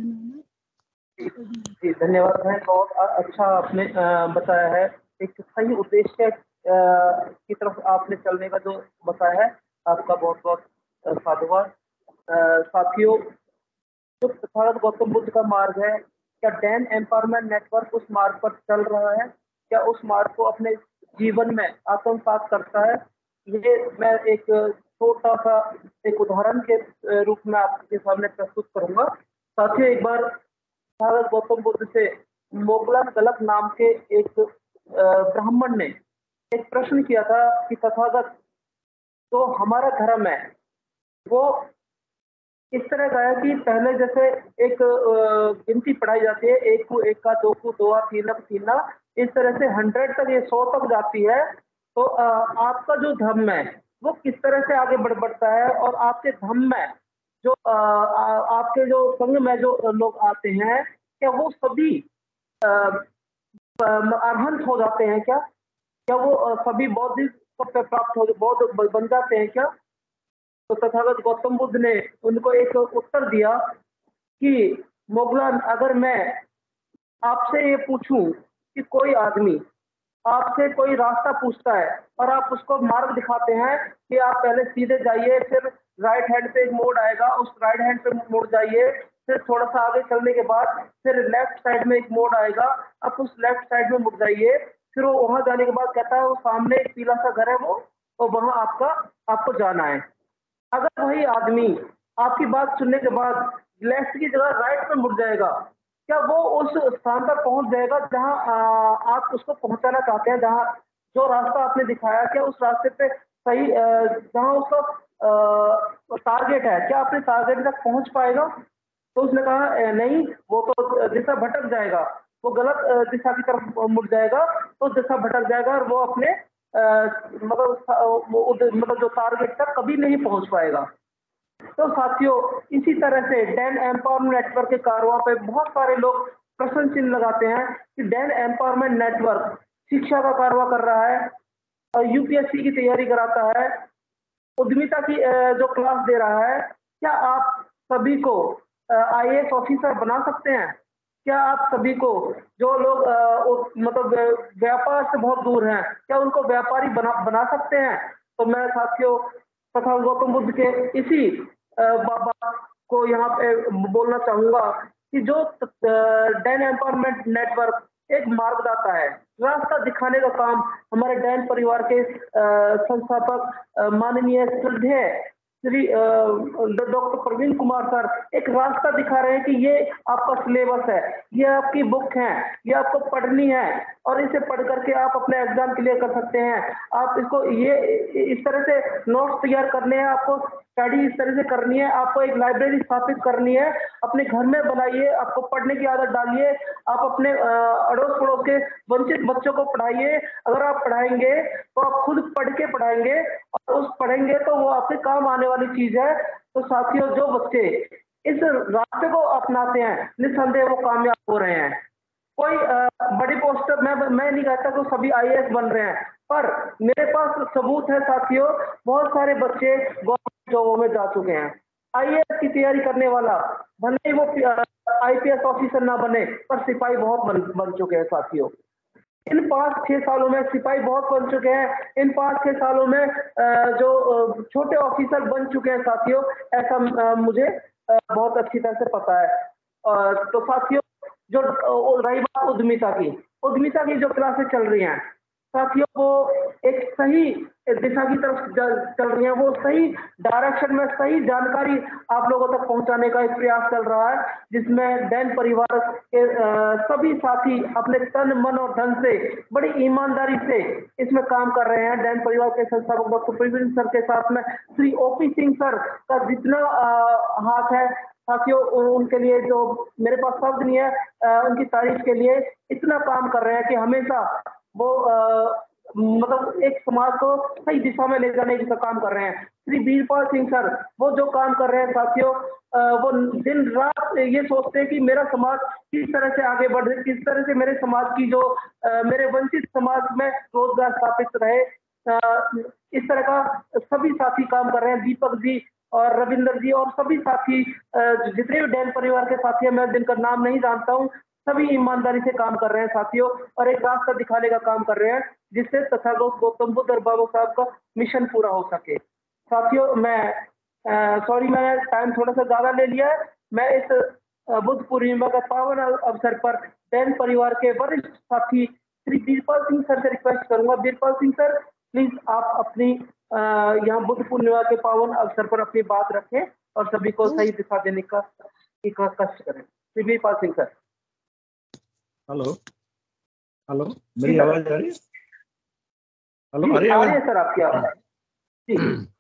जी धन्यवाद है, बहुत अच्छा आपने बताया है। एक सही उद्देश्य की तरफ आपने चलने का जो बताया है, आपका बहुत बहुत साधुवाद। साथियों, जो तथागत गौतम बुद्ध का मार्ग है, क्या डैन एम्पावरमेंट नेटवर्क उस मार्ग पर चल रहा है? क्या उस मार्ग को अपने जीवन में आत्मसात करता है? ये मैं एक छोटा सा एक उदाहरण के रूप में आपके सामने प्रस्तुत करूंगा। साथियों, एक बार तथागत गौतम बुद्ध से मोगलन गलक नाम के एक ब्राह्मण ने एक प्रश्न किया था कि तथागत, तो हमारा धर्म है वो इस तरह का है कि पहले जैसे एक गिनती पढ़ाई जाती है, 1 को 1 का, 2 को 2 3 को 3, इस तरह से 100 तक, ये 100 तक जाती है। तो आपका जो धर्म है वो किस तरह से आगे बढ़ता है, और आपके धर्म में जो आपके जो संघ में जो लोग आते हैं, क्या वो सभी अरहंत हो जाते हैं क्या वो सभी बौद्धिक प्राप्त हो, बौद्ध बन जाते हैं क्या? तो तथागत गौतम बुद्ध ने उनको एक उत्तर दिया कि मोगलान, अगर मैं आपसे ये पूछूं कि कोई आदमी आपसे कोई रास्ता पूछता है और आप उसको मार्ग दिखाते हैं कि आप पहले सीधे जाइए, फिर राइट हैंड पे एक मोड़ आएगा, उस राइट हैंड पे मुड़ जाइए, फिर थोड़ा सा आगे चलने के बाद फिर लेफ्ट साइड में एक मोड़ आएगा, आप उस लेफ्ट साइड में मुड़ जाइए, फिर वो वहां जाने के बाद कहता है वो सामने एक पीला सा घर है वो, तो वहां आपको जाना है। अगर वही आदमी आपकी बात सुनने के बाद लेफ्ट की जगह राइट में मुड़ जाएगा, क्या वो उस स्थान पर पहुंच जाएगा जहां आप उसको पहुंचाना चाहते हैं, जहां जो रास्ता आपने दिखाया, क्या उस रास्ते पे सही जहां उसका टारगेट है, क्या अपने टारगेट तक पहुंच पाएगा? तो उसने कहा नहीं, वो तो दिशा भटक जाएगा, वो गलत दिशा की तरफ मुड़ जाएगा, तो दिशा भटक जाएगा और वो अपने मतलब जो टारगेट तक कभी नहीं पहुंच पाएगा। तो साथियों, इसी तरह से डैन एम्पावरमेंट नेटवर्क के कारवां पे बहुत सारे लोग प्रश्न चिन्ह लगाते हैं कि डैन एम्पावरमेंट नेटवर्क शिक्षा का कारवा कर रहा है, और यूपीएससी की तैयारी कराता है, उद्यमिता की जो क्लास दे रहा है, क्या आप सभी को आईएएस ऑफिसर बना सकते हैं? क्या आप सभी को, जो लोग मतलब व्यापार से बहुत दूर हैं, क्या उनको व्यापारी बना सकते हैं? तो मैं साथियों तथा गौतम बुद्ध के इसी बाबा को यहाँ पे बोलना चाहूंगा कि जो डैन एम्पावरमेंट नेटवर्क एक मार्गदाता है, रास्ता दिखाने का काम हमारे डैन परिवार के संस्थापक माननीय श्रद्धेय श्री डॉक्टर प्रवीण कुमार सर एक रास्ता दिखा रहे हैं कि ये आपका सिलेबस है, ये आपकी बुक है, ये आपको पढ़नी है, और इसे पढ़ करके आप अपने एग्जाम क्लियर कर सकते हैं। आप इसको ये इस तरह से नोट्स तैयार करने हैं, आपको स्टडी इस तरह से करनी है, आपको एक लाइब्रेरी स्थापित करनी है, अपने घर में बनाइए, आपको पढ़ने की आदत डालिए, आप अपने अड़ोस पड़ोस के वंचित बच्चों को पढ़ाइए। अगर आप पढ़ाएंगे तो आप खुद पढ़ के पढ़ाएंगे, और उस पढ़ेंगे तो वो आपके काम आने वाली चीज है। तो साथियों, जो बच्चे इस रास्ते को अपनाते हैं, निस्संदेह वो कामयाब हो रहे हैं। कोई बड़ी पोस्ट, मैं नहीं कहता कि सभी आईएएस बन रहे हैं, पर मेरे पास सबूत है साथियों, बहुत सारे बच्चे गवर्नमेंट जॉबों में जा चुके हैं। आईएएस की तैयारी करने वाला भले ही वो आईपीएस ऑफिसर ना बने, पर सिपाही बहुत बन चुके हैं साथियों। इन 5-6 सालों में सिपाही बहुत बन चुके हैं, इन 5-6 सालों में जो छोटे ऑफिसर बन चुके हैं साथियों, ऐसा मुझे बहुत अच्छी तरह से पता है। तो साथियों, जो रही बात उद्यमिता की जो क्लासेस चल रही हैं साथियों, वो एक सही दिशा की तरफ चल रही है, वो सही डायरेक्शन में सही जानकारी आप लोगों तक पहुंचाने का एक प्रयास चल रहा है, जिसमें डैन परिवार के सभी साथी अपने तन मन और धन से बड़ी ईमानदारी से इसमें काम कर रहे हैं। डैन परिवार के संस्थापक डॉक्टर प्रवीण सर के साथ में श्री ओपी सिंह सर का जितना हाथ है साथियों, उनके लिए जो मेरे पास शब्द नहीं है उनकी तारीफ के लिए, इतना काम कर रहे हैं कि हमेशा वो मतलब एक समाज को सही दिशा में ले जाने का काम कर रहे हैं। श्री वीरपाल सिंह सर वो जो काम कर रहे हैं साथियों, वो दिन रात ये सोचते हैं कि मेरा समाज किस तरह से आगे बढ़े, किस तरह से मेरे समाज की जो मेरे वंचित समाज में रोजगार स्थापित रहे। इस तरह का सभी साथी काम कर रहे हैं, दीपक जी और रविंदर जी और सभी साथी जितने भी डैन परिवार के साथी हैं, मैं जिनका नाम नहीं जानता हूँ, सभी ईमानदारी से काम कर रहे हैं साथियों, और एक रास्ता दिखाने का काम कर रहे हैं जिससे तथागत गौतम बुद्ध और बाबा साहब का मिशन पूरा हो सके। साथियों, मैं सॉरी, मैंने टाइम थोड़ा सा ज्यादा ले लिया है। मैं इस बुद्ध पूर्णिमा का पावन अवसर पर डैन परिवार के वरिष्ठ साथी श्री वीरपाल सिंह सर से रिक्वेस्ट करूंगा, वीरपाल सिंह सर प्लीज आप अपनी यहाँ बुद्ध पूर्णिमा के पावन अवसर पर अपनी बात रखें और सभी को सही दिशा देने का की कष्ट करें। Shivnipal Singh sir. Hello hello, जी मेरी सर। आवाज आ रही है? हेलो, जी आ रही है आ आवाज? रही है सर आपकी आवाज। जी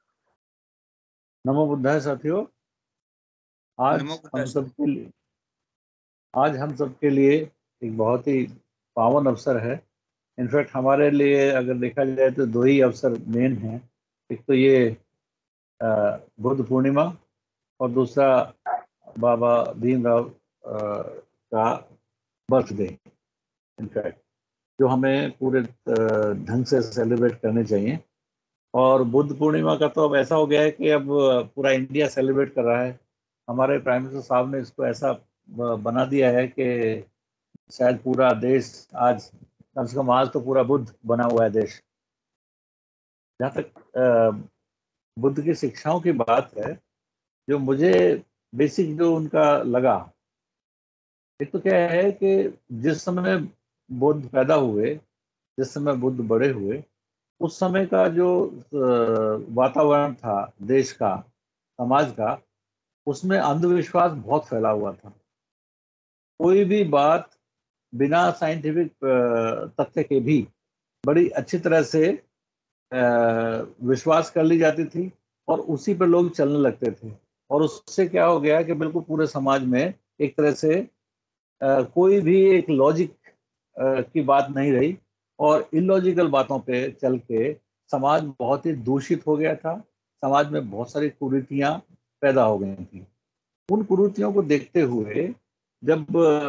नमो बुद्धाय साथियों। आज नमो बुद्धाय हम सर। सबके लिए आज हम सबके लिए एक बहुत ही पावन अवसर है। इनफैक्ट हमारे लिए अगर देखा जाए तो दो ही अवसर मेन हैं। एक तो ये बुद्ध पूर्णिमा, और दूसरा बाबा भीमराव का बर्थडे। इनफैक्ट जो हमें पूरे ढंग से सेलिब्रेट करने चाहिए। और बुद्ध पूर्णिमा का तो अब ऐसा हो गया है कि अब पूरा इंडिया सेलिब्रेट कर रहा है। हमारे प्राइम मिनिस्टर साहब ने इसको ऐसा बना दिया है कि शायद पूरा देश आज, कम से कम आज तो पूरा बुद्ध बना हुआ है देश। जहाँ तक बुद्ध की शिक्षाओं की बात है, जो मुझे बेसिक जो उनका लगा, एक तो क्या है कि जिस समय बुद्ध पैदा हुए, जिस समय बुद्ध बड़े हुए, उस समय का जो वातावरण था देश का, समाज का, उसमें अंधविश्वास बहुत फैला हुआ था। कोई भी बात बिना साइंटिफिक तथ्य के भी बड़ी अच्छी तरह से विश्वास कर ली जाती थी, और उसी पर लोग चलने लगते थे। और उससे क्या हो गया कि बिल्कुल पूरे समाज में एक तरह से कोई भी एक लॉजिक की बात नहीं रही, और इलॉजिकल बातों पे चल के समाज बहुत ही दूषित हो गया था। समाज में बहुत सारी कुरीतियां पैदा हो गई थी। उन कुरीतियों को देखते हुए जब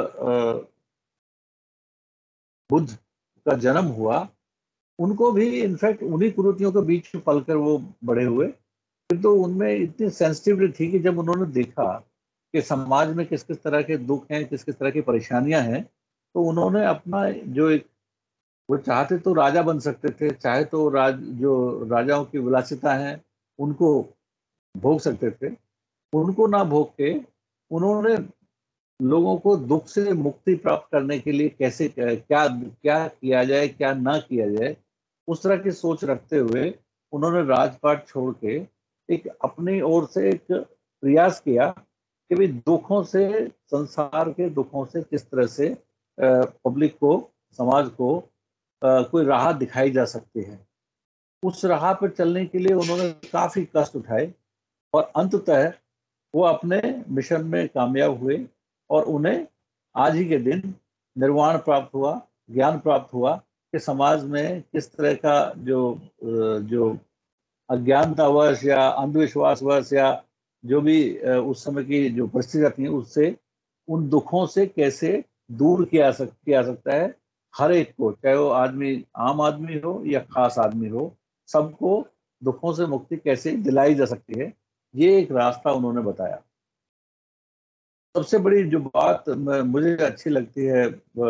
बुद्ध का जन्म हुआ, उनको भी इनफैक्ट उन्हीं कुरीतियों के बीच में पलकर वो बड़े हुए। फिर तो उनमें इतनी सेंसिटिविटी थी कि जब उन्होंने देखा कि समाज में किस किस तरह के दुख हैं, किस किस तरह की परेशानियां हैं, तो उन्होंने अपना जो एक, वो चाहते तो राजा बन सकते थे, चाहे तो जो राजाओं की विलासिता है उनको भोग सकते थे, उनको ना भोग के उन्होंने लोगों को दुख से मुक्ति प्राप्त करने के लिए कैसे क्या क्या किया जाए, क्या ना किया जाए, उस तरह की सोच रखते हुए उन्होंने राजपाट छोड़ के एक अपनी ओर से एक प्रयास किया कि भाई दुखों से, संसार के दुखों से किस तरह से पब्लिक को, समाज को कोई राह दिखाई जा सकती है। उस राह पर चलने के लिए उन्होंने काफी कष्ट उठाए, और अंततः वो अपने मिशन में कामयाब हुए, और उन्हें आज ही के दिन निर्वाण प्राप्त हुआ, ज्ञान प्राप्त हुआ कि समाज में किस तरह का जो अज्ञानतावश या अंधविश्वासवश या जो भी उस समय की जो परिस्थितियां थी, उससे, उन दुखों से कैसे दूर किया सकता है। हर एक को, चाहे वो आदमी, आम आदमी हो या खास आदमी हो, सबको दुखों से मुक्ति कैसे दिलाई जा सकती है, ये एक रास्ता उन्होंने बताया। सबसे बड़ी जो बात मुझे अच्छी लगती है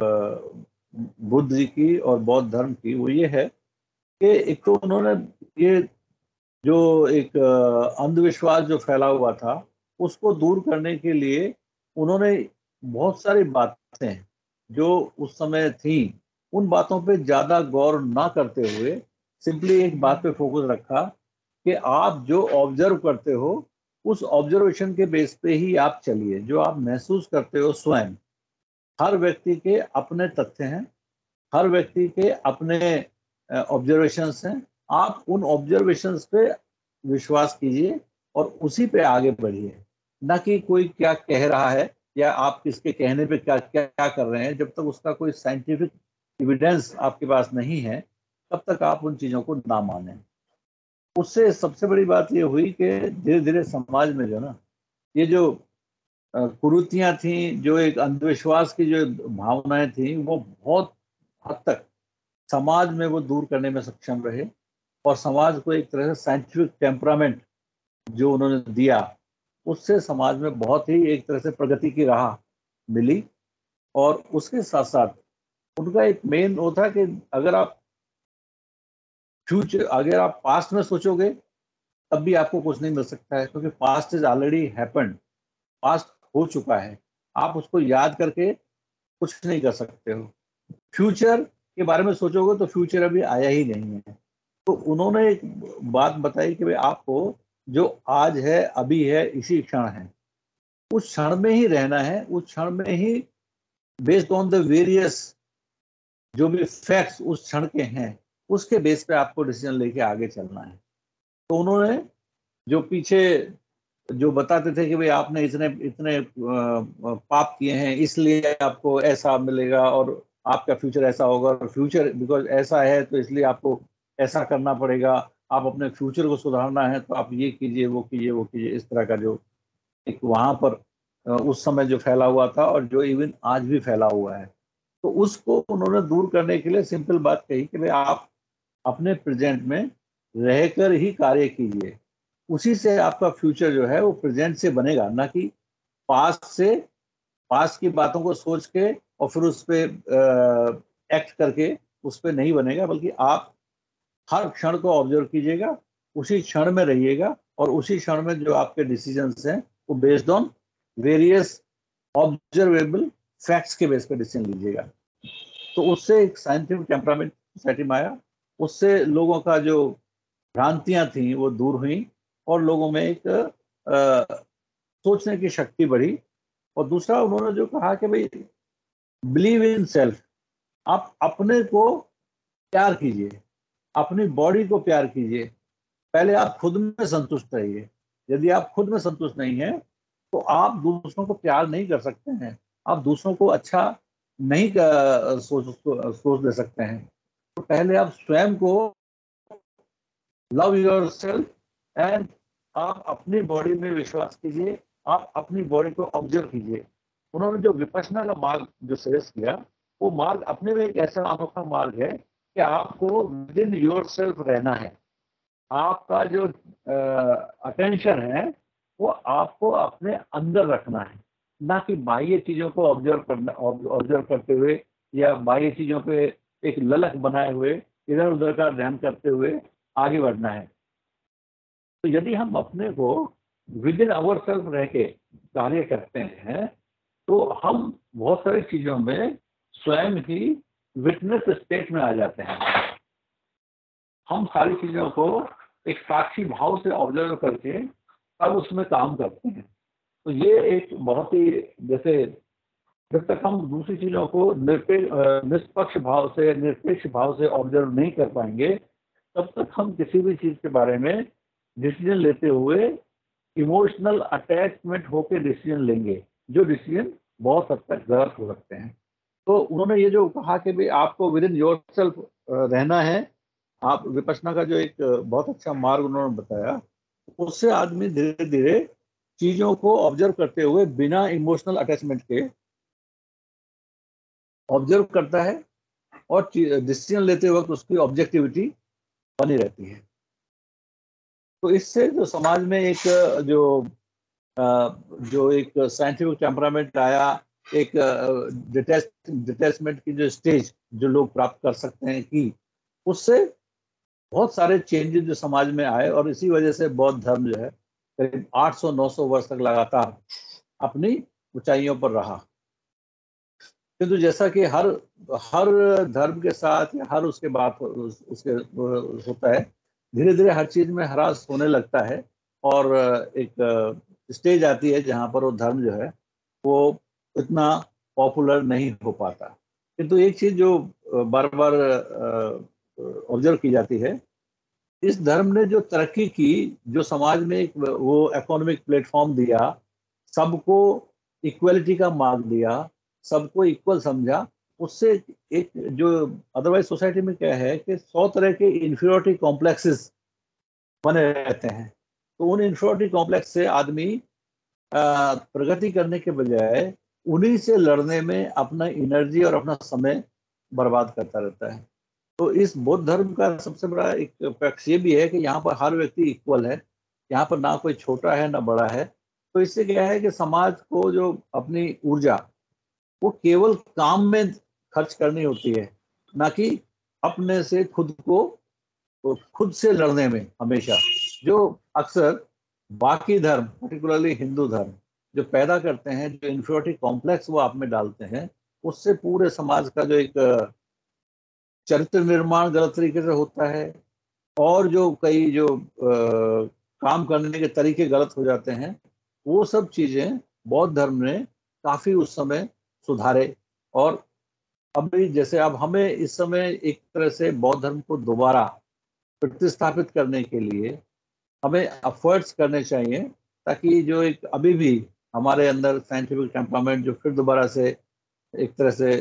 बुद्ध जी की और बौद्ध धर्म की, वो ये है कि एक तो उन्होंने ये जो एक अंधविश्वास जो फैला हुआ था, उसको दूर करने के लिए उन्होंने बहुत सारी बातें जो उस समय थी, उन बातों पे ज्यादा गौर ना करते हुए सिंपली एक बात पे फोकस रखा कि आप जो ऑब्जर्व करते हो, उस ऑब्जर्वेशन के बेस पे ही आप चलिए। जो आप महसूस करते हो स्वयं, हर व्यक्ति के अपने तथ्य हैं, हर व्यक्ति के अपने ऑब्जर्वेशंस हैं। आप उन ऑब्जर्वेशंस पे विश्वास कीजिए और उसी पे आगे बढ़िए, ना कि कोई क्या कह रहा है या आप किसके कहने पे क्या क्या कर रहे हैं। जब तक उसका कोई साइंटिफिक एविडेंस आपके पास नहीं है, तब तक आप उन चीजों को ना माने। उससे सबसे बड़ी बात ये हुई कि धीरे धीरे समाज में जो ना, ये जो कुरीतियां थी, जो एक अंधविश्वास की जो भावनाएं थी, वो बहुत हद तक समाज में वो दूर करने में सक्षम रहे, और समाज को एक तरह से साइंटिफिक टेम्परामेंट जो उन्होंने दिया, उससे समाज में बहुत ही एक तरह से प्रगति की राह मिली। और उसके साथ साथ उनका एक मेन वो था कि अगर आप पास्ट में सोचोगे, तब भी आपको कुछ नहीं मिल सकता है, क्योंकि past is already happened, past हो चुका है। आप उसको याद करके कुछ नहीं कर सकते हो। फ्यूचर के बारे में सोचोगे तो फ्यूचर अभी आया ही नहीं है। तो उन्होंने एक बात बताई कि भाई आपको जो आज है, अभी है, इसी क्षण है, उस क्षण में ही रहना है, उस क्षण में ही बेस्ड ऑन द वेरियस जो भी फैक्ट्स उस क्षण के हैं उसके बेस पे आपको डिसीजन लेके आगे चलना है। तो उन्होंने जो पीछे जो बताते थे कि भाई आपने इतने इतने पाप किए हैं इसलिए आपको ऐसा मिलेगा और आपका फ्यूचर ऐसा होगा, और फ्यूचर बिकॉज ऐसा है तो इसलिए आपको ऐसा करना पड़ेगा, आप अपने फ्यूचर को सुधारना है तो आप ये कीजिए वो कीजिए वो कीजिए, इस तरह का जो एक वहां पर उस समय जो फैला हुआ था और जो इवन आज भी फैला हुआ है, तो उसको उन्होंने दूर करने के लिए सिंपल बात कही कि भाई आप अपने प्रेजेंट में रहकर ही कार्य कीजिए, उसी से आपका फ्यूचर जो है वो प्रेजेंट से बनेगा, ना कि पास्ट से, पास्ट की बातों को सोच के और फिर उस पर एक्ट करके उस पर नहीं बनेगा, बल्कि आप हर क्षण को ऑब्जर्व कीजिएगा, उसी क्षण में रहिएगा और उसी क्षण में जो आपके डिसीजंस हैं वो based on various observable facts के बेस पर डिसीजन लीजिएगा। तो उससे एक साइंटिफिक टेम्परामेंट सोसाइटी में आया, उससे लोगों का जो भ्रांतियां थी वो दूर हुई और लोगों में एक सोचने की शक्ति बढ़ी। और दूसरा उन्होंने जो कहा कि भाई बिलीव इन सेल्फ, आप अपने को प्यार कीजिए, अपनी बॉडी को प्यार कीजिए, पहले आप खुद में संतुष्ट रहिए। यदि आप खुद में संतुष्ट नहीं है तो आप दूसरों को प्यार नहीं कर सकते हैं, आप दूसरों को अच्छा नहीं सोच दे सकते हैं। तो पहले आप स्वयं को लव योरसेल्फ एंड आप अपनी बॉडी में विश्वास कीजिए, आप अपनी बॉडी को ऑब्जर्व कीजिए। उन्होंने जो विपश्यना का मार्ग जो सजेस्ट किया, वो मार्ग अपने में एक ऐसा अनोखा मार्ग है कि आपको विद इन योरसेल्फ रहना है। आपका जो अटेंशन है वो आपको अपने अंदर रखना है, ना कि बाह्य चीजों को ऑब्जर्व करते हुए या बाह्य चीजों पे एक ललक बनाए हुए इधर उधर का ध्यान करते हुए आगे बढ़ना है। तो यदि हम अपने को विद इन आवर सेल्फ रह के कार्य करते हैं तो हम बहुत सारी चीजों में स्वयं ही विटनेस स्टेट में आ जाते हैं। हम सारी चीजों को एक साक्षी भाव से ऑब्जर्व करके तब उसमें काम करते हैं। तो ये एक बहुत ही, जैसे जब तक हम दूसरी चीजों को निष्पक्ष भाव से, निरपेक्ष भाव से ऑब्जर्व नहीं कर पाएंगे, तब तक हम किसी भी चीज के बारे में डिसीजन लेते हुए इमोशनल अटैचमेंट होकर डिसीजन लेंगे, जो डिसीजन बहुत हद तक गलत हो सकते हैं। तो उन्होंने ये जो कहा कि भाई आपको विद इन योरसेल्फ रहना है, आप विपश्यना का जो एक बहुत अच्छा मार्ग उन्होंने बताया, उससे आदमी धीरे धीरे चीजों को ऑब्जर्व करते हुए बिना इमोशनल अटैचमेंट के ऑब्जर्व करता है और डिसीजन लेते वक्त उसकी ऑब्जेक्टिविटी बनी रहती है। तो इससे जो समाज में एक जो एक साइंटिफिक टेम्परामेंट आया, एक डिटैचमेंट की जो स्टेज जो लोग प्राप्त कर सकते हैं कि उससे बहुत सारे चेंजेस जो समाज में आए और इसी वजह से बौद्ध धर्म जो है करीब 800-900 वर्ष तक लगातार अपनी ऊंचाइयों पर रहा। किंतु जैसा कि हर धर्म के साथ या हर उसके बाद उसके होता है, धीरे धीरे हर चीज में ह्रास होने लगता है और एक स्टेज आती है जहाँ पर वो धर्म जो है वो इतना पॉपुलर नहीं हो पाता। किंतु एक चीज जो बार बार ऑब्जर्व की जाती है, इस धर्म ने जो तरक्की की, जो समाज में एक वो इकोनॉमिक प्लेटफॉर्म दिया, सबको इक्वलिटी का मार्ग दिया, सबको इक्वल समझा, उससे एक जो अदरवाइज सोसाइटी में क्या है कि 100 तरह के इंफीरियरिटी कॉम्प्लेक्सेस बने रहते हैं। तो उन इंफीरियरिटी कॉम्प्लेक्स से आदमी प्रगति करने के बजाय उन्हीं से लड़ने में अपना एनर्जी और अपना समय बर्बाद करता रहता है। तो इस बौद्ध धर्म का सबसे बड़ा एक पक्ष ये भी है कि यहाँ पर हर व्यक्ति इक्वल है, यहाँ पर ना कोई छोटा है ना बड़ा है। तो इससे क्या है कि समाज को जो अपनी ऊर्जा वो केवल काम में खर्च करनी होती है, ना कि अपने से खुद से लड़ने में। हमेशा जो अक्सर बाकी धर्म, पर्टिकुलरली हिंदू धर्म जो पैदा करते हैं, जो इंफीरियरिटी कॉम्प्लेक्स वो आप में डालते हैं, उससे पूरे समाज का जो एक चरित्र निर्माण गलत तरीके से होता है और जो कई जो काम करने के तरीके गलत हो जाते हैं, वो सब चीजें बौद्ध धर्म ने काफी उस समय सुधारे। और अभी जैसे अब हमें इस समय एक तरह से बौद्ध धर्म को दोबारा प्रतिस्थापित करने के लिए हमें एफर्ट्स करने चाहिए, ताकि जो एक अभी भी हमारे अंदर साइंटिफिक टेम्परामेंट जो फिर दोबारा से एक तरह से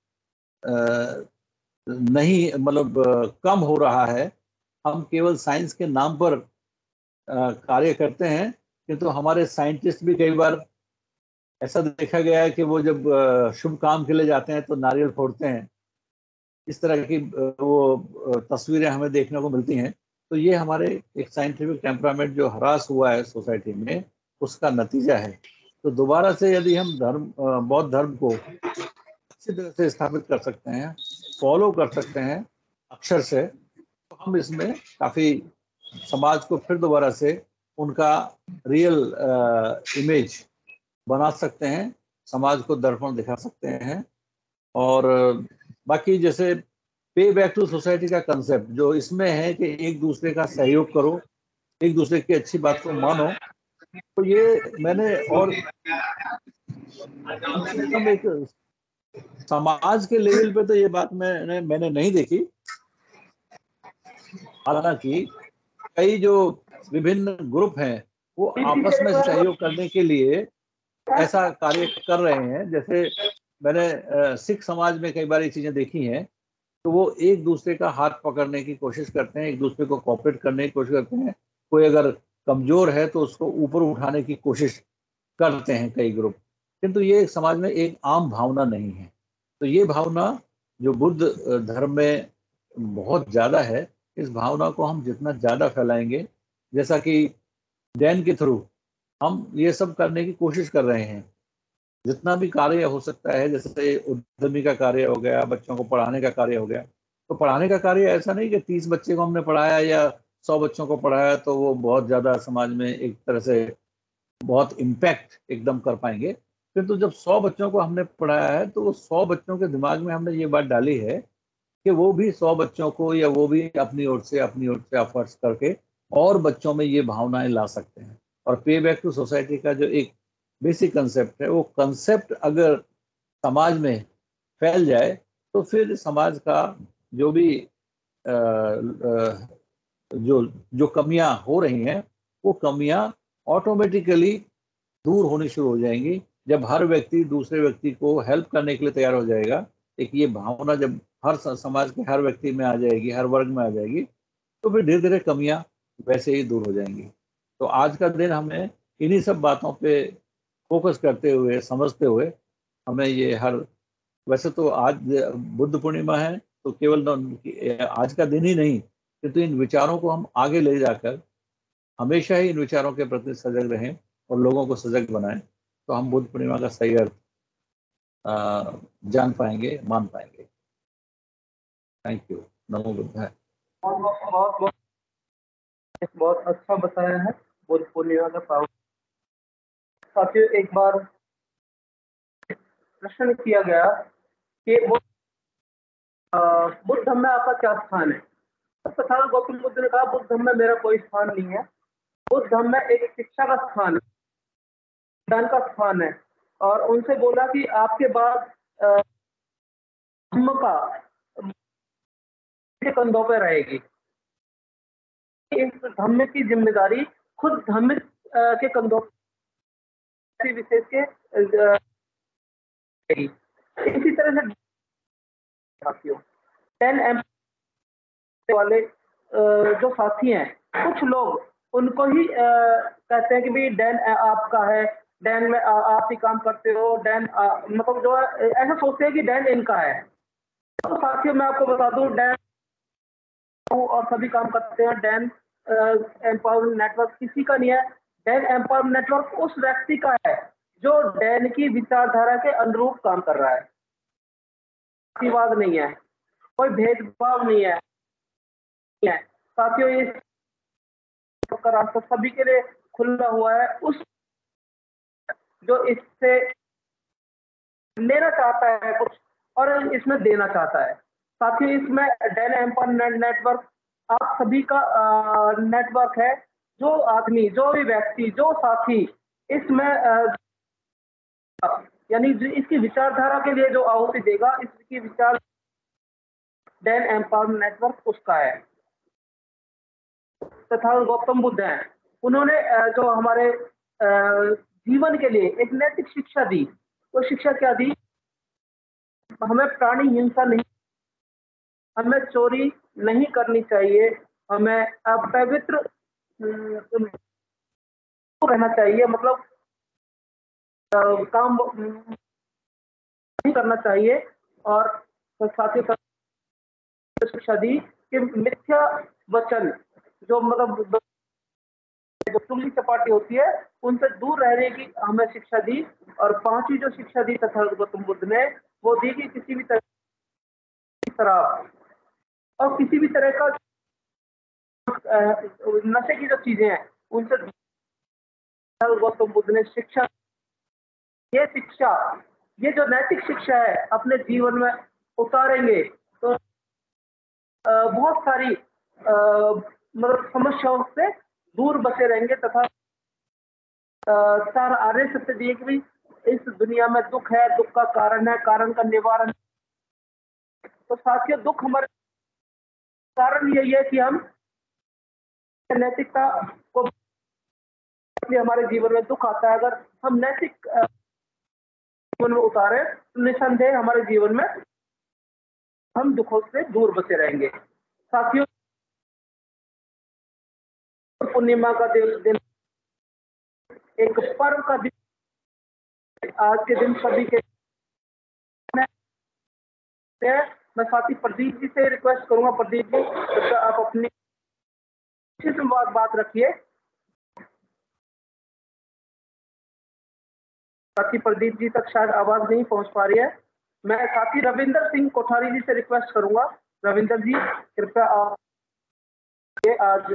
नहीं मतलब कम हो रहा है। हम केवल साइंस के नाम पर कार्य करते हैं, किंतु हमारे साइंटिस्ट भी कई बार ऐसा देखा गया है कि वो जब शुभ काम के लिए जाते हैं तो नारियल फोड़ते हैं। इस तरह की वो तस्वीरें हमें देखने को मिलती हैं। तो ये हमारे एक साइंटिफिक टेम्परामेंट जो हरास हुआ है सोसाइटी में, उसका नतीजा है। तो दोबारा से यदि हम बौद्ध धर्म को अच्छी तरह से स्थापित कर सकते हैं, फॉलो कर सकते हैं अक्षर से, तो हम इसमें काफी समाज को फिर दोबारा से उनका रियल इमेज बना सकते हैं, समाज को दर्पण दिखा सकते हैं। और बाकी जैसे पे बैक टू सोसाइटी का कंसेप्ट जो इसमें है कि एक दूसरे का सहयोग करो, एक दूसरे की अच्छी बात को मानो, तो ये मैंने और एक समाज के लेवल पे तो ये बात मैंने नहीं देखी। हालांकि कई जो विभिन्न ग्रुप हैं वो आपस में सहयोग करने के लिए ऐसा कार्य कर रहे हैं। जैसे मैंने सिख समाज में कई बार ये चीजें देखी हैं, तो वो एक दूसरे का हाथ पकड़ने की कोशिश करते हैं, एक दूसरे को कोऑपरेट करने की कोशिश करते हैं। कोई अगर कमजोर है तो उसको ऊपर उठाने की कोशिश करते हैं कई ग्रुप, किंतु ये समाज में एक आम भावना नहीं है। तो ये भावना जो बुद्ध धर्म में बहुत ज्यादा है, इस भावना को हम जितना ज्यादा फैलाएंगे, जैसा कि जैन के थ्रू हम ये सब करने की कोशिश कर रहे हैं, जितना भी कार्य हो सकता है, जैसे उद्यमी का कार्य हो गया, बच्चों को पढ़ाने का कार्य हो गया। तो पढ़ाने का कार्य ऐसा नहीं कि 30 बच्चे को हमने पढ़ाया या 100 बच्चों को पढ़ाया तो वो बहुत ज्यादा समाज में एक तरह से बहुत इम्पैक्ट एकदम कर पाएंगे। किंतु जब 100 बच्चों को हमने पढ़ाया है तो वो 100 बच्चों के दिमाग में हमने ये बात डाली है कि वो भी 100 बच्चों को, या वो भी अपनी ओर से एफर्ट्स करके और बच्चों में ये भावनाएं ला सकते हैं। और पे बैक टू सोसाइटी का जो एक बेसिक कंसेप्ट है, वो कंसेप्ट अगर समाज में फैल जाए तो फिर समाज का जो भी जो कमियां हो रही हैं, वो कमियां ऑटोमेटिकली दूर होनी शुरू हो जाएंगी। जब हर व्यक्ति दूसरे व्यक्ति को हेल्प करने के लिए तैयार हो जाएगा, एक ये भावना जब हर समाज के हर व्यक्ति में आ जाएगी, हर वर्ग में आ जाएगी, तो फिर धीरे धीरे कमियां वैसे ही दूर हो जाएंगी। तो आज का दिन हमें इन्हीं सब बातों पे फोकस करते हुए, समझते हुए, हमें ये वैसे तो आज बुद्ध पूर्णिमा है, तो केवल आज का दिन ही नहीं, किंतु इन विचारों को हम आगे ले जाकर हमेशा ही इन विचारों के प्रति सजग रहें और लोगों को सजग बनाएं, तो हम बुद्ध पूर्णिमा का सही अर्थ जान पाएंगे, मान पाएंगे। Thank you. नमो बुद्धाय। बहुत अच्छा बताया है बुद्ध पूर्णिमा का पावन। साथियों, एक बार प्रश्न किया गया कि बुद्ध धर्म में आपका क्या स्थान है। तथागत गौतम बुद्ध ने कहा, बुद्ध धर्म में मेरा कोई स्थान नहीं है। बुद्ध धर्म में एक शिक्षा का स्थान है, ज्ञान का स्थान है। और उनसे बोला कि आपके बाद धर्म का कंधों पर रहेगी। इस धर्म की जिम्मेदारी खुद धर्म के कंधों पर विशेष के इसी तरह से साथियों 10 वाले जो साथी हैं, कुछ लोग उनको ही कहते हैं कि भाई डैन आपका है, डैन में आप ही काम करते हो, डैन मतलब जो है ऐसा सोचते हैं कि डैन इनका है। तो साथियों, मैं आपको बता दूं, डैन और सभी काम करते हैं। डैन एम्पावरमेंट नेटवर्क किसी का नहीं है। डैन एम्पावरमेंट नेटवर्क उस व्यक्ति का है जो डैन की विचारधारा के अनुरूप काम कर रहा है। विवाद नहीं है, कोई भेदभाव नहीं है। साथियों, ये रास्ता सभी के लिए खुला हुआ है। उस जो इससे लेना चाहता है कुछ और इसमें देना चाहता है। साथियों, इसमें डैन एम्पावरमेंट नेटवर्क आप सभी का नेटवर्क है। जो आदमी, जो भी व्यक्ति, जो साथी इसमें यानी इसकी विचारधारा के लिए जो आहुति देगा, इसकी विचार डेन एम्पावरमेंट नेटवर्क उसका है। तथा गौतम बुद्ध हैं, उन्होंने जो हमारे जीवन के लिए एक नैतिक शिक्षा दी। वो शिक्षा क्या दी? हमें प्राणी हिंसा नहीं, हमें चोरी नहीं करनी चाहिए, हमें अपवित्र रहना चाहिए, मतलब काम नहीं करना चाहिए। और साथ ही साथ शिक्षा दी कि मिथ्या वचन, जो मतलब जो चुगली चपाटी होती है, उनसे दूर रहने की हमें शिक्षा दी। और पांचवी जो शिक्षा दी तथा गौतम बुद्ध ने, वो दी कि किसी भी तरह की शराब और किसी भी तरह का नशे की जो चीजें हैं उनसे गौतम बुद्ध ने शिक्षा, ये शिक्षा, ये जो नैतिक शिक्षा है अपने जीवन में उतारेंगे तो बहुत सारी मतलब समस्याओं से दूर बचे रहेंगे। तथा चार आर्य सत्य दिए कि भाई इस दुनिया में दुख है, दुख का कारण है, कारण का निवारण। तो साथियों, दुख हमारे कारण यही है कि हम नैतिकता को, हमारे जीवन में दुख आता है, अगर हम नैतिक जीवन में उतारे तो निसंदेह हमारे जीवन में हम दुखों से दूर बचे रहेंगे। साथियों, पूर्णिमा का दिन एक पर्व का दिन, आज के दिन सभी के मैं साथी प्रदीप जी से रिक्वेस्ट करूंगा, प्रदीप जी तो आप अपनी बात रखिए। साथी प्रदीप जी तक शायद आवाज नहीं पहुंच पा रही है। मैं साथी रविंदर सिंह कोठारी जी से रिक्वेस्ट करूंगा, रविंदर जी कृपया आप आज।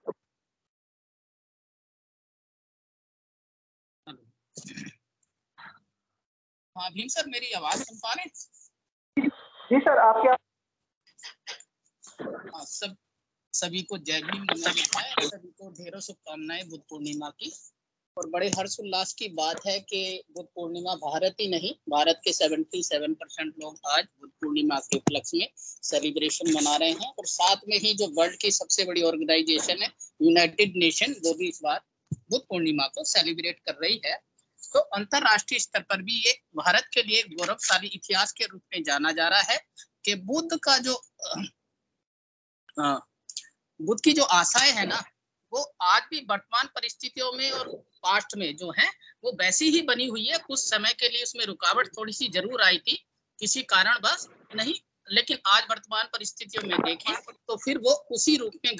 हाँ भीम सर, मेरी आवाज सुन पा रहे हैं? जी सर, आप क्या? हाँ, सभी को जय भीम, सभी को ढेरों शुभकामनाएं बुद्ध पूर्णिमा की। और बड़े हर्षोल्लास की बात है कि बुद्ध पूर्णिमा भारत ही नहीं, भारत के 77% लोग आज बुद्ध पूर्णिमा के उपलक्ष्य में सेलिब्रेशन मना रहे हैं। और साथ में ही जो वर्ल्ड की सबसे बड़ी ऑर्गेनाइजेशन है यूनाइटेड नेशन, वो भी इस बार बुद्ध पूर्णिमा को सेलिब्रेट कर रही है। तो अंतरराष्ट्रीय स्तर पर भी ये भारत के लिए गौरवशाली इतिहास के रूप में जाना जा रहा है कि बुद्ध का जो बुद्ध की जो आशाएं है ना, वो आज भी वर्तमान परिस्थितियों में और पास्ट में जो है वो वैसी ही बनी हुई है। कुछ समय के लिए उसमें रुकावट थोड़ी सी जरूर आई थी किसी कारणवश नहीं, लेकिन आज वर्तमान परिस्थितियों में देखें तो फिर वो उसी रूप में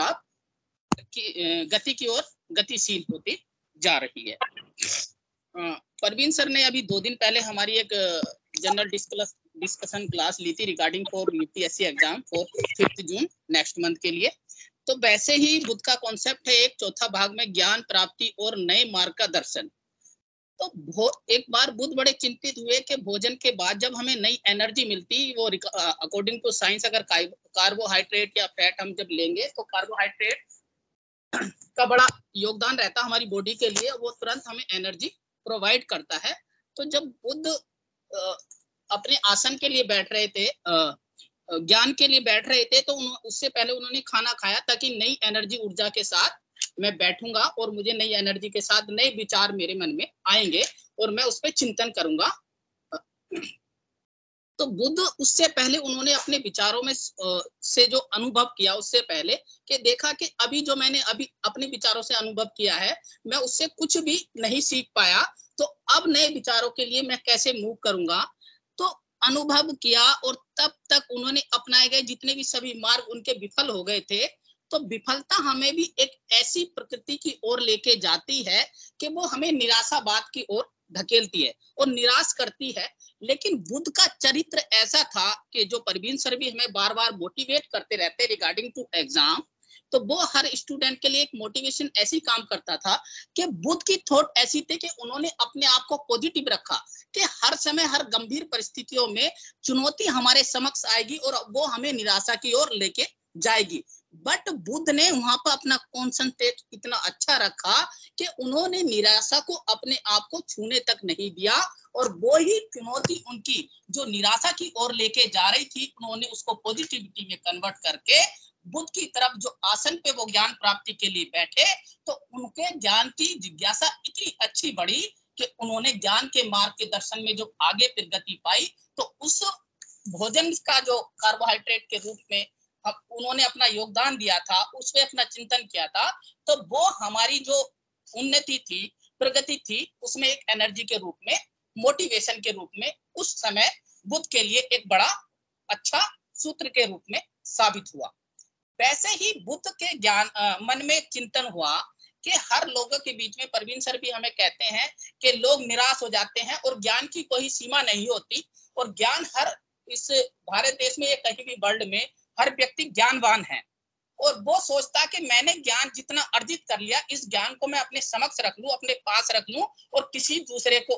गति की ओर गतिशील होती जा रही है। परवीन सर ने अभी 2 दिन पहले हमारी एक जनरल डिस्कशन क्लास ली थी regarding for UPSC exam for 5 June next month के लिए। तो वैसे ही बुद्ध का कॉन्सेप्ट है एक चौथा भाग में ज्ञान प्राप्ति और नए मार्ग का दर्शन। तो एक बार बुद्ध बड़े चिंतित हुए कि भोजन के बाद जब हमें नई एनर्जी मिलती, वो अकॉर्डिंग टू साइंस अगर कार्बोहाइड्रेट या फैट हम जब लेंगे तो कार्बोहाइड्रेट का बड़ा योगदान रहता है हमारी बॉडी के लिए, वो तुरंत हमें एनर्जी प्रोवाइड करता है। तो जब बुद्ध अपने आसन के लिए बैठ रहे थे, ज्ञान के लिए बैठ रहे थे, तो उससे पहले उन्होंने खाना खाया ताकि नई एनर्जी ऊर्जा के साथ मैं बैठूंगा और मुझे नई एनर्जी के साथ नए विचार मेरे मन में आएंगे और मैं उस पर चिंतन करूंगा। तो बुद्ध उससे पहले उन्होंने अपने विचारों में से जो अनुभव किया, उससे पहले कि देखा कि अभी जो मैंने अभी अपने विचारों से अनुभव किया है मैं उससे कुछ भी नहीं सीख पाया, तो अब नए विचारों के लिए मैं कैसे मूव करूंगा। तो अनुभव किया और तब तक उन्होंने अपनाए गए जितने भी सभी मार्ग उनके विफल हो गए थे। तो विफलता हमें भी एक ऐसी प्रकृति की ओर लेके जाती है कि वो हमें निराशावाद की ओर धकेलती है और निराश करती है। लेकिन बुद्ध का चरित्र ऐसा था कि जो परवीन सर भी हमें बार बार मोटिवेट करते रहते रिगार्डिंग टू एग्जाम, तो वो हर स्टूडेंट के लिए एक मोटिवेशन ऐसी काम करता था कि बुद्ध की थॉट ऐसी थी कि उन्होंने अपने आप को पॉजिटिव रखा कि हर समय हर गंभीर परिस्थितियों में चुनौती हमारे समक्ष आएगी और वो हमें निराशा की ओर लेके जाएगी। बट बुद्ध ने वहां पर अपना कॉन्सेंट्रेट इतना अच्छा रखा कि उन्होंने निराशा को अपने आप को छूने तक नहीं दिया और वो ही चुनौती उनकी जो निराशा की ओर लेके जा रही थी, उन्होंने उसको पॉजिटिविटी में कन्वर्ट करके बुद्ध की तरफ जो आसन पे वो ज्ञान प्राप्ति के लिए बैठे, तो उनके ज्ञान की जिज्ञासा इतनी अच्छी बढ़ी कि उन्होंने ज्ञान के मार्ग के दर्शन में जो आगे फिर गति पाई, तो उस भोजन का जो कार्बोहाइड्रेट के रूप में उन्होंने अपना योगदान दिया था, उस पे अपना चिंतन किया था, तो वो हमारी जो उन्नति थी, प्रगति थी, उसमें एक एनर्जी के रूप में, मोटिवेशन के रूप में उस समय बुद्ध के लिए एक बड़ा अच्छा सूत्र के रूप में साबित हुआ। वैसे ही बुद्ध के ज्ञान मन में चिंतन हुआ कि हर लोगों के बीच में, परवीन सर भी हमें कहते हैं कि लोग निराश हो जाते हैं और ज्ञान की कोई सीमा नहीं होती, और ज्ञान हर इस भारत देश में या कहीं भी वर्ल्ड में हर व्यक्ति ज्ञानवान है, और वो सोचता कि मैंने ज्ञान जितना अर्जित कर लिया, इस ज्ञान को मैं अपने समक्ष रख लूं, अपने पास रख लूं और किसी दूसरे को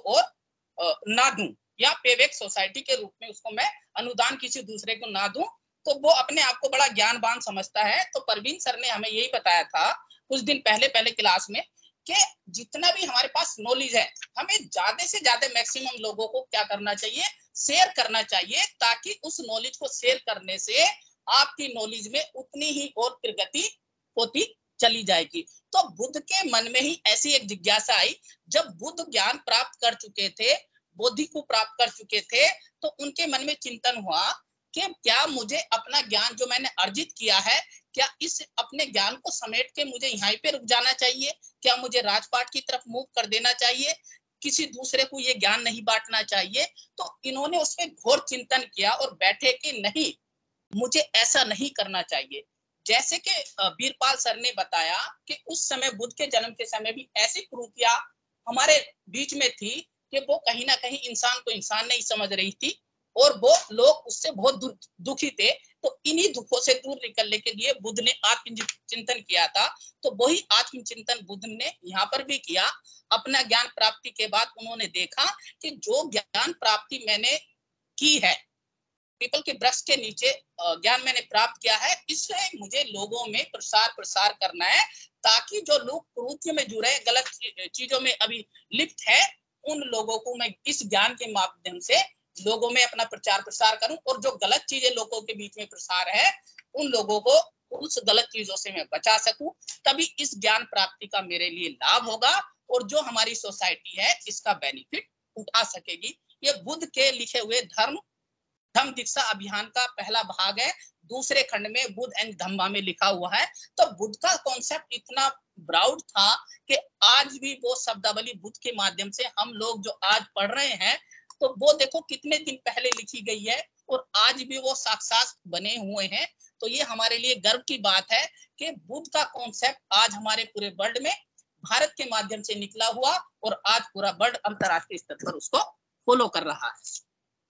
और ना दूं, या पेबैक सोसाइटी के रूप में उसको मैं अनुदान किसी दूसरे को ना दूं, तो वो अपने आप को बड़ा ज्ञानवान समझता है। तो परवीन सर ने हमें यही बताया था कुछ दिन पहले क्लास में कि जितना भी हमारे पास नॉलेज है, हमें ज्यादा से ज्यादा मैक्सिमम लोगों को क्या करना चाहिए, शेयर करना चाहिए, ताकि उस नॉलेज को शेयर करने से आपकी नॉलेज में उतनी ही और प्रगति होती चली जाएगी। तो बुद्ध के मन में ही ऐसी एक जिज्ञासा आई, जब बुद्ध ज्ञान प्राप्त कर चुके थे, बोधि को प्राप्त कर चुके थे, तो उनके मन में चिंतन हुआ कि क्या मुझे अपना ज्ञान जो मैंने अर्जित किया है, क्या इस अपने ज्ञान को समेट के मुझे यहाँ पे रुक जाना चाहिए, क्या मुझे राजपाट की तरफ मूव कर देना चाहिए, किसी दूसरे को ये ज्ञान नहीं बांटना चाहिए। तो इन्होंने उसमें घोर चिंतन किया और बैठे कि नहीं, मुझे ऐसा नहीं करना चाहिए। जैसे कि वीरपाल सर ने बताया कि उस समय बुद्ध के जन्म के समय भी ऐसी कुरीतियां हमारे बीच में थी कि वो कहीं ना कहीं इंसान को इंसान नहीं समझ रही थी, और वो लोग उससे बहुत दुखी थे। तो इन्हीं दुखों से दूर निकलने के लिए बुद्ध ने आत्मचिंतन किया था। तो वही आत्मचिंतन बुद्ध ने यहाँ पर भी किया। अपना ज्ञान प्राप्ति के बाद उन्होंने देखा कि जो ज्ञान प्राप्ति मैंने की है, पीपल के वृक्ष के नीचे ज्ञान मैंने प्राप्त किया है, इससे मुझे लोगों में प्रसार करना है, ताकि जो लोग कुरीति में जुड़े, गलत चीजों में अभी लिप्त है, उन लोगों को मैं इस ज्ञान के माध्यम से लोगों में अपना प्रसार करूं, और जो गलत चीजें लोगों के बीच में प्रसार है, उन लोगों को उस गलत चीजों से मैं बचा सकूं। तभी इस ज्ञान प्राप्ति का मेरे लिए लाभ होगा, और जो हमारी सोसाइटी है इसका बेनिफिट उठा सकेगी। ये बुद्ध के लिखे हुए धम्म दीक्षा अभियान का पहला भाग है। दूसरे खंड में बुद्ध एंड धम्मा में लिखा हुआ है। तो बुद्ध का कॉन्सेप्ट इतना ब्रॉड था कि आज भी वो शब्दावली बुद्ध के माध्यम से हम लोग जो आज पढ़ रहे हैं, तो वो देखो कितने दिन पहले लिखी गई है, और आज भी वो साक्षात बने हुए हैं। तो ये हमारे लिए गर्व की बात है कि बुद्ध का कॉन्सेप्ट आज हमारे पूरे वर्ल्ड में भारत के माध्यम से निकला हुआ, और आज पूरा वर्ल्ड अंतरराष्ट्रीय स्तर पर उसको फॉलो कर रहा है।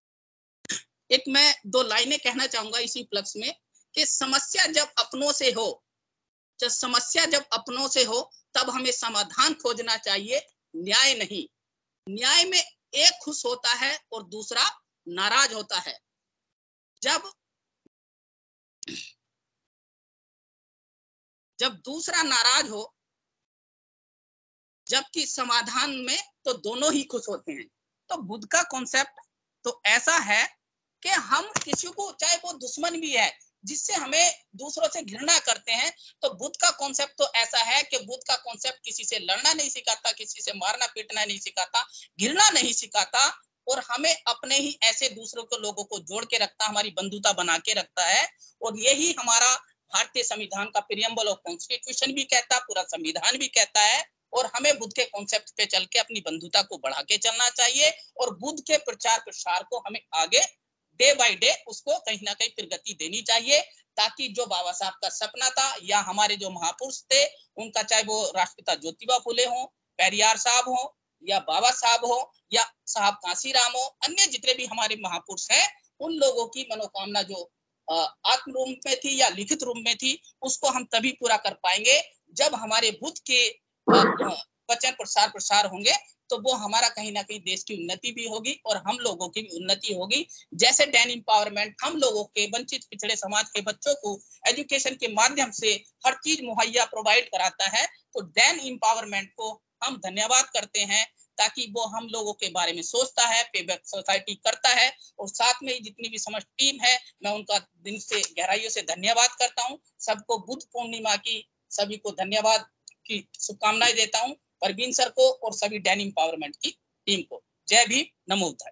एक मैं दो लाइनें कहना चाहूंगा इसी प्लक्स में कि समस्या जब अपनों से हो, तब हमें समाधान खोजना चाहिए, न्याय नहीं। न्याय में एक खुश होता है और दूसरा नाराज होता है। जब दूसरा नाराज हो, जबकि समाधान में तो दोनों ही खुश होते हैं। तो बुद्ध का कॉन्सेप्ट तो ऐसा है कि हम किसी को, चाहे वो दुश्मन भी है जिससे हमें दूसरों से घृणा करते हैं, तो बुद्ध का कॉन्सेप्ट तो ऐसा है कि बुद्ध का कॉन्सेप्ट किसी से लड़ना नहीं सिखाता, किसी से मारना पीटना नहीं सिखाता, घृणा नहीं सिखाता, और हमें अपने ही ऐसे दूसरों को, लोगों को जोड़ के रखता, हमारी बंधुता बना के रखता है। और यही हमारा भारतीय संविधान का प्रीएम्बल ऑफ कॉन्स्टिट्यूशन भी कहता, पूरा संविधान भी कहता है। और हमें बुद्ध के कॉन्सेप्ट पे चल के अपनी बंधुता को बढ़ा के चलना चाहिए, और बुद्ध के प्रचार प्रसार को हमें आगे डे बाय डे उसको कहीं ना कहीं प्रगति देनी चाहिए, ताकि जो बाबा साहब का सपना था, या हमारे जो महापुरुष थे उनका, चाहे वो राष्ट्रपिता ज्योतिबा फुले हो, पेरियार साहब हो, या बाबा साहब हो, या साहब कांसीराम हो, अन्य जितने भी हमारे महापुरुष हैं, उन लोगों की मनोकामना जो आत्म रूप में थी या लिखित रूप में थी, उसको हम तभी पूरा कर पाएंगे जब हमारे बुद्ध के वचन प्रसार होंगे। तो वो हमारा कहीं ना कहीं देश की उन्नति भी होगी और हम लोगों की भी उन्नति होगी। जैसे डैन एम्पावरमेंट हम लोगों के वंचित पिछड़े समाज के बच्चों को एजुकेशन के माध्यम से हर चीज मुहैया प्रोवाइड कराता है, तो डैन एम्पावरमेंट को हम धन्यवाद करते हैं, ताकि वो हम लोगों के बारे में सोचता है, पेबैक सोसाइटी करता है, और साथ में जितनी भी समस्त टीम है, मैं उनका दिल से गहराइयों से धन्यवाद करता हूँ। सबको बुद्ध पूर्णिमा की सभी को धन्यवाद की शुभकामनाएं देता हूँ, परवीन सर को और सभी डैन एम्पावरमेंट की टीम को। जय भीम, नमो बुद्धाय।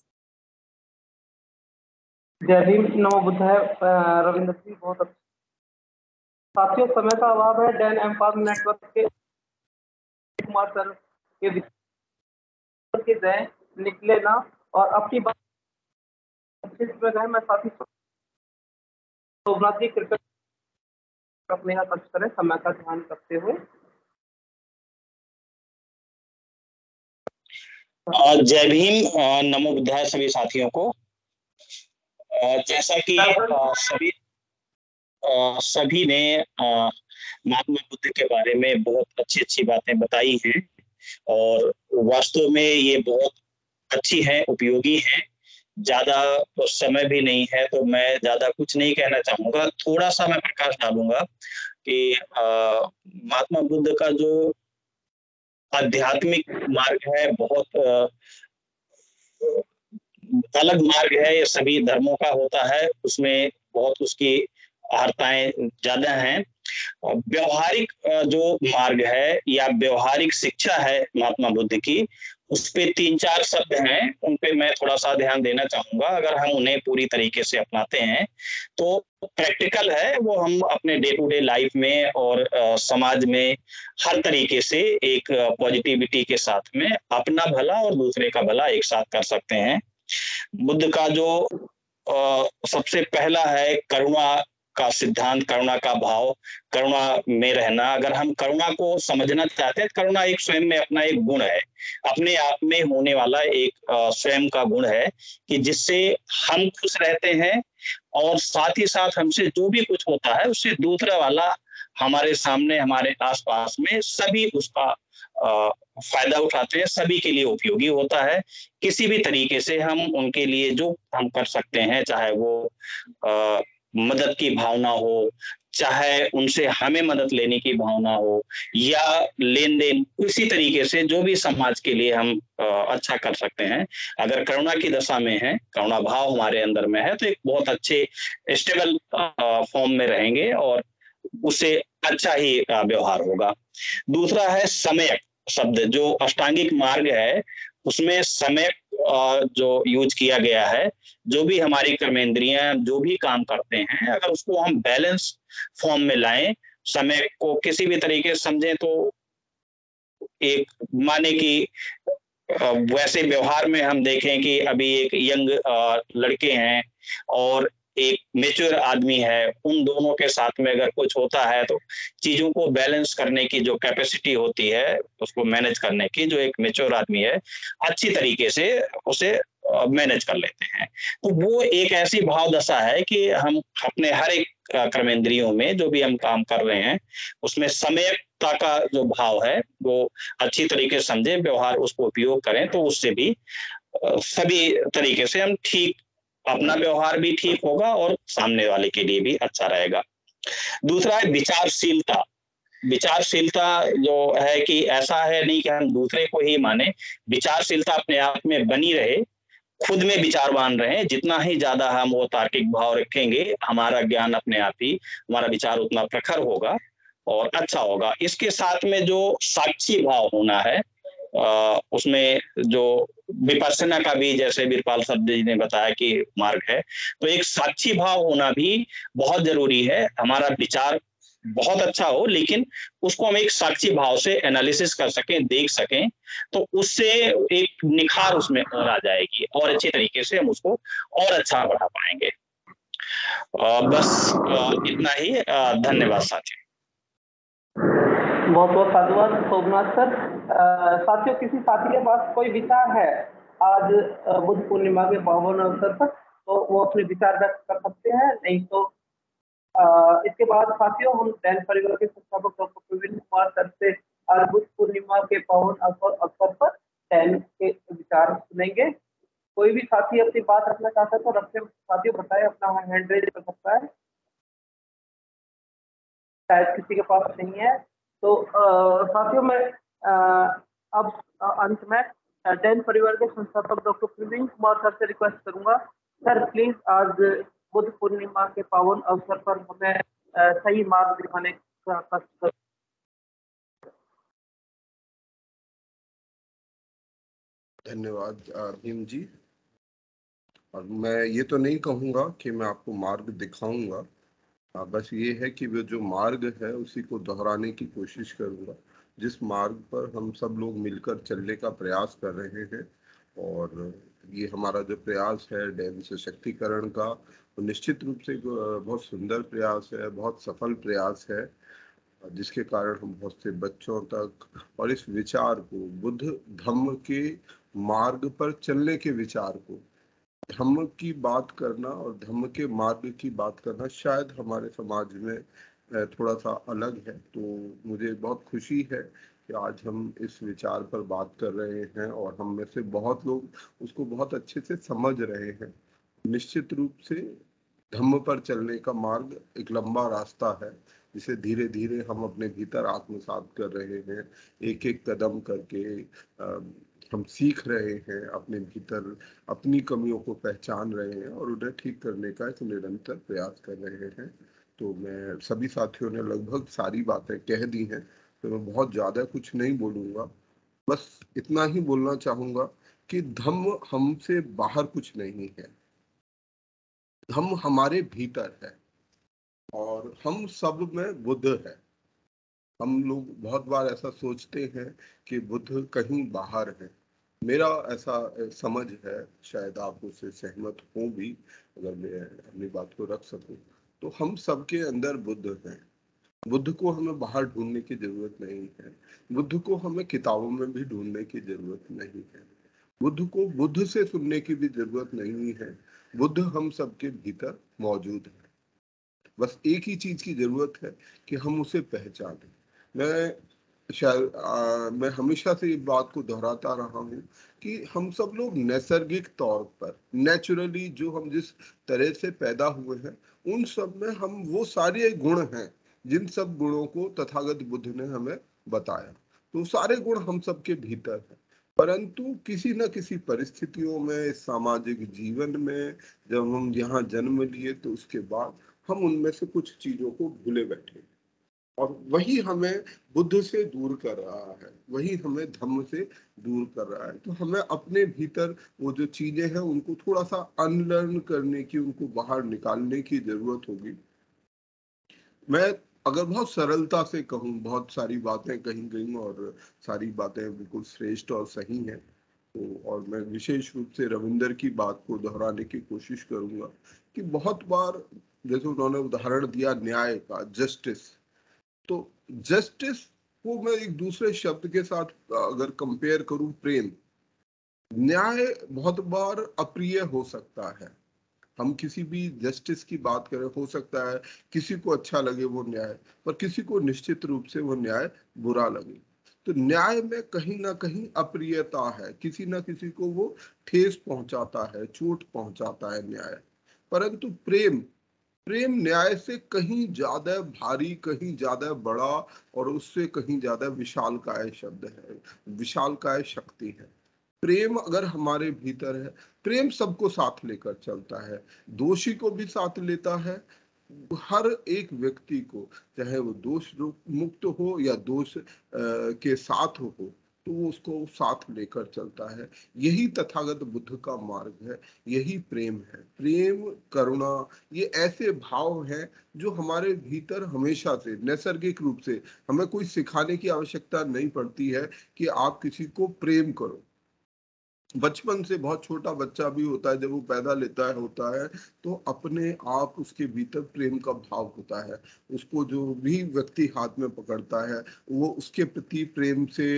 जय भीम, नमो बुद्धाय। रविंद्र जी बहुत अच्छा। साथियों, समय का अभाव है। डैन एम्पावरमेंट नेटवर्क के कुमार सर के गए निकले ना, और अपनी बात में गए। मैं साथी सोमनाथ जी कृपया अपने यहाँ खर्च करें, समय का ध्यान रखते हुए। जय भीम, नमो बुद्धाय सभी साथियों को। जैसा कि सभी ने महात्मा बुद्ध के बारे में बहुत अच्छी अच्छी बातें बताई हैं, और वास्तव में ये बहुत अच्छी है, उपयोगी है। ज्यादा समय भी नहीं है, तो मैं ज्यादा कुछ नहीं कहना चाहूंगा। थोड़ा सा मैं प्रकाश डालूंगा कि महात्मा बुद्ध का जो आध्यात्मिक मार्ग है बहुत अलग मार्ग है। ये सभी धर्मों का होता है, उसमें बहुत उसकी वार्ताएं ज्यादा हैं। व्यवहारिक जो मार्ग है या व्यवहारिक शिक्षा है महात्मा बुद्ध की, उस पे 3-4 शब्द हैं, उन पे मैं थोड़ा सा ध्यान देना चाहूंगा। अगर हम उन्हें पूरी तरीके से अपनाते हैं तो प्रैक्टिकल है, वो हम अपने डे टू डे लाइफ में और समाज में हर तरीके से एक पॉजिटिविटी के साथ में अपना भला और दूसरे का भला एक साथ कर सकते हैं। बुद्ध का जो सबसे पहला है करुणा का सिद्धांत, करुणा का भाव, करुणा में रहना। अगर हम करुणा को समझना चाहते हैं, करुणा एक स्वयं में अपना एक गुण है, अपने आप में होने वाला एक स्वयं का गुण है कि जिससे हम खुश रहते हैं, और साथ ही साथ हमसे जो भी कुछ होता है उससे दूसरा वाला हमारे सामने, हमारे आसपास में सभी उसका फायदा उठाते हैं, सभी के लिए उपयोगी होता है। किसी भी तरीके से हम उनके लिए जो हम कर सकते हैं, चाहे वो मदद की भावना हो, चाहे उनसे हमें मदद लेने की भावना हो, या लेन देन, किसी तरीके से जो भी समाज के लिए हम अच्छा कर सकते हैं, अगर करुणा की दशा में है, करुणा भाव हमारे अंदर में है, तो एक बहुत अच्छे स्टेबल फॉर्म में रहेंगे और उससे अच्छा ही व्यवहार होगा। दूसरा है सम्यक शब्द, जो अष्टांगिक मार्ग है उसमें सम्यक जो यूज किया गया है। जो भी हमारी कर्मेंद्रियां जो भी काम करते हैं, अगर उसको हम बैलेंस फॉर्म में लाएं, समय को किसी भी तरीके से समझें, तो एक माने कि वैसे व्यवहार में हम देखें कि अभी एक यंग लड़के हैं और एक मेच्योर आदमी है, उन दोनों के साथ में अगर कुछ होता है तो चीजों को बैलेंस करने की जो कैपेसिटी होती है, उसको मैनेज करने की, जो एक मेच्योर आदमी है अच्छी तरीके से उसे मैनेज कर लेते हैं। तो वो एक ऐसी भाव दशा है कि हम अपने हर एक कर्मेंद्रियों में जो भी हम काम कर रहे हैं उसमें समयता का जो भाव है वो अच्छी तरीके से समझे, व्यवहार उसको उपयोग करें, तो उससे भी सभी तरीके से हम ठीक, अपना व्यवहार भी ठीक होगा और सामने वाले के लिए भी अच्छा रहेगा। दूसरा है विचारशीलता। विचारशीलता जो है कि ऐसा है नहीं कि हम दूसरे को ही माने, विचारशीलता अपने आप में बनी रहे, खुद में विचारवान रहे। जितना ही ज्यादा हम वो तार्किक भाव रखेंगे, हमारा ज्ञान अपने आप ही, हमारा विचार उतना प्रखर होगा और अच्छा होगा। इसके साथ में जो साक्षी भाव होना है, उसमें जो विपස්සना का भी, जैसे वीरपाल शब्द जी ने बताया कि मार्ग है, तो एक साक्षी भाव होना भी बहुत जरूरी है। हमारा विचार बहुत अच्छा हो, लेकिन उसको हम एक साक्षी भाव से एनालिसिस कर सकें, देख सकें, तो उससे एक निखार उसमें और आ जाएगी और अच्छे तरीके से हम उसको और अच्छा बढ़ा पाएंगे। बस इतना ही। धन्यवाद साथियों। बहुत बहुत साधुवाद सोमनाथ सर। साथियों, किसी साथी के पास कोई विचार है आज बुद्ध पूर्णिमा के पावन अवसर पर, तो वो अपने विचार व्यक्त कर सकते हैं। नहीं तो इसके बाद साथियों, हम डैन परिवार के संस्थापक डॉक्टर प्रवीण कुमार सर से आज बुद्ध पूर्णिमा के पावन अवसर पर डैन के विचार सुनेंगे। कोई भी साथी अपनी बात रखना चाहता है तो रखते साथियों बताए, अपना हैंड रेज कर सकता है। शायद किसी के पास नहीं है, तो साथियों मैं अब अंत में डैन परिवार के संस्थापक डॉक्टर प्रवीण कुमार सर से रिक्वेस्ट करूंगा, सर प्लीज आज बुद्ध पूर्णिमा के पावन अवसर पर हमें सही मार्ग दिखाने का कष्ट करें। धन्यवाद भीम जी। और मैं ये तो नहीं कहूँगा कि मैं आपको मार्ग दिखाऊंगा, बस ये है कि वो जो मार्ग है उसी को दोहराने की कोशिश करूँगा, जिस मार्ग पर हम सब लोग मिलकर चलने का प्रयास कर रहे हैं। और ये हमारा जो प्रयास है डैन सशक्तिकरण का, वो निश्चित रूप से बहुत सुंदर प्रयास है, बहुत सफल प्रयास है, जिसके कारण हम बहुत से बच्चों तक और इस विचार को, बुद्ध धम्म के मार्ग पर चलने के विचार को, धम्म की बात करना और धम्म के मार्ग की बात करना शायद हमारे समाज में थोड़ा सा अलग है। तो मुझे बहुत खुशी है कि आज हम इस विचार पर बात कर रहे हैं और हम में से बहुत लोग उसको बहुत अच्छे से समझ रहे हैं। निश्चित रूप से धम्म पर चलने का मार्ग एक लंबा रास्ता है, जिसे धीरे धीरे हम अपने भीतर आत्मसात कर रहे हैं। एक एक कदम करके हम सीख रहे हैं, अपने भीतर अपनी कमियों को पहचान रहे हैं और उन्हें ठीक करने का एक निरंतर प्रयास कर रहे हैं। तो मैं सभी साथियों ने लगभग सारी बातें कह दी हैं, तो मैं बहुत ज़्यादा कुछ नहीं बोलूँगा। बस इतना ही बोलना चाहूँगा कि धम्म हमसे बाहर कुछ नहीं है, धम्म हमारे भीतर है और हम सब में बुद्ध है। हम लोग बहुत बार ऐसा सोचते हैं कि बुद्ध कहीं बाहर है। मेरा ऐसा समझ है, शायद आप उससे सहमत हो भी, अगर मैं अपनी बात को रख सकूं, तो हम सबके अंदर बुद्ध हैं। बुद्ध को हमें बाहर ढूंढने की जरूरत नहीं है, बुद्ध को हमें किताबों में भी ढूंढने की जरूरत नहीं है, बुद्ध को बुद्ध से सुनने की भी जरूरत नहीं है। बुद्ध हम सबके भीतर मौजूद है, बस एक ही चीज की जरूरत है कि हम उसे पहचानें। मैं हमेशा से इस बात को दोहराता रहा हूँ कि हम सब लोग नैसर्गिक तौर पर, नेचुरली, जो हम जिस तरह से पैदा हुए हैं, उन सब में हम वो सारे गुण हैं जिन सब गुणों को तथागत बुद्ध ने हमें बताया। तो सारे गुण हम सबके भीतर हैं, परंतु किसी न किसी परिस्थितियों में, सामाजिक जीवन में, जब हम यहाँ जन्म लिए तो उसके बाद हम उनमें से कुछ चीजों को भूले बैठे, और वही हमें बुद्ध से दूर कर रहा है, वही हमें धम्म से दूर कर रहा है। तो हमें अपने भीतर वो जो चीजें हैं उनको थोड़ा सा अनलर्न करने की, उनको बाहर निकालने की जरूरत होगी। मैं अगर बहुत सरलता से कहूँ, बहुत सारी बातें कही गई और सारी बातें बिल्कुल श्रेष्ठ और सही हैं, तो और मैं विशेष रूप से रविंदर की बात को दोहराने की कोशिश करूंगा कि बहुत बार, जैसे उन्होंने उदाहरण दिया न्याय का, जस्टिस, तो जस्टिस को मैं एक दूसरे शब्द के साथ अगर कंपेयर करूं, प्रेम। न्याय बहुत बार अप्रिय हो सकता है, हम किसी भी जस्टिस की बात करें, हो सकता है किसी को अच्छा लगे वो न्याय, पर किसी को निश्चित रूप से वो न्याय बुरा लगे। तो न्याय में कहीं ना कहीं अप्रियता है, किसी ना किसी को वो ठेस पहुंचाता है, चोट पहुंचाता है न्याय। परंतु प्रेम, प्रेम न्याय से कहीं ज्यादा भारी, कहीं ज्यादा बड़ा और उससे कहीं ज्यादा विशालकाय शब्द है, विशालकाय शक्ति है। प्रेम अगर हमारे भीतर है, प्रेम सबको साथ लेकर चलता है, दोषी को भी साथ लेता है, हर एक व्यक्ति को, चाहे वो दोष मुक्त हो या दोष के साथ हो, तो वो उसको साथ लेकर चलता है। यही तथागत बुद्ध का मार्ग है, यही प्रेम है। प्रेम, करुणा, ये ऐसे भाव हैं जो हमारे भीतर हमेशा से नैसर्गिक रूप से, हमें कोई सिखाने की आवश्यकता नहीं पड़ती है कि आप किसी को प्रेम करो। बचपन से, बहुत छोटा बच्चा भी होता है, जब वो पैदा लेता है होता है, तो अपने आप उसके भीतर प्रेम का भाव होता है। उसको जो भी व्यक्ति हाथ में पकड़ता है वो उसके प्रति प्रेम से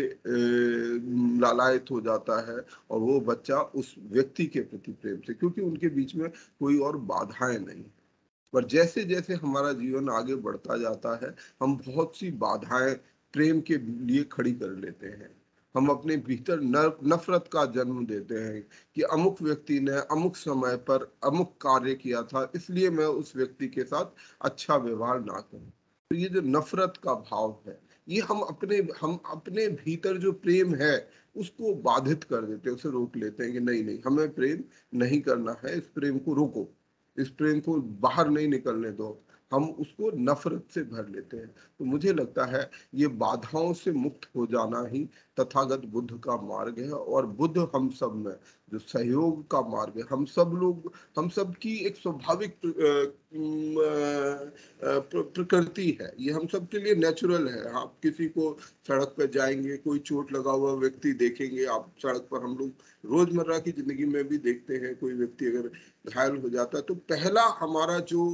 लालायित हो जाता है, और वो बच्चा उस व्यक्ति के प्रति प्रेम से, क्योंकि उनके बीच में कोई और बाधाएं नहीं। पर जैसे जैसे हमारा जीवन आगे बढ़ता जाता है, हम बहुत सी बाधाएं प्रेम के लिए खड़ी कर लेते हैं। हम अपने भीतर नफरत का जन्म देते हैं कि अमुक व्यक्ति ने अमुक समय पर अमुक कार्य किया था, इसलिए मैं उस व्यक्ति के साथ अच्छा व्यवहार ना करूं। तो ये जो नफरत का भाव है, ये हम अपने भीतर जो प्रेम है उसको बाधित कर देते हैं, उसे रोक लेते हैं कि नहीं नहीं, हमें प्रेम नहीं करना है, इस प्रेम को रोको, इस प्रेम को बाहर नहीं निकलने दो, हम उसको नफरत से भर लेते हैं। तो मुझे लगता है ये बाधाओं से मुक्त हो जाना ही तथागत बुद्ध का मार्ग है, और बुद्ध हम सब में जो सहयोग का मार्ग है, हम सब की एक स्वाभाविक प्रकृति है, ये हम सब के लिए नेचुरल है। आप किसी को सड़क पर जाएंगे, कोई चोट लगा हुआ व्यक्ति देखेंगे, आप सड़क पर, हम लोग रोजमर्रा की जिंदगी में भी देखते हैं, कोई व्यक्ति अगर घायल हो जाता है तो पहला हमारा जो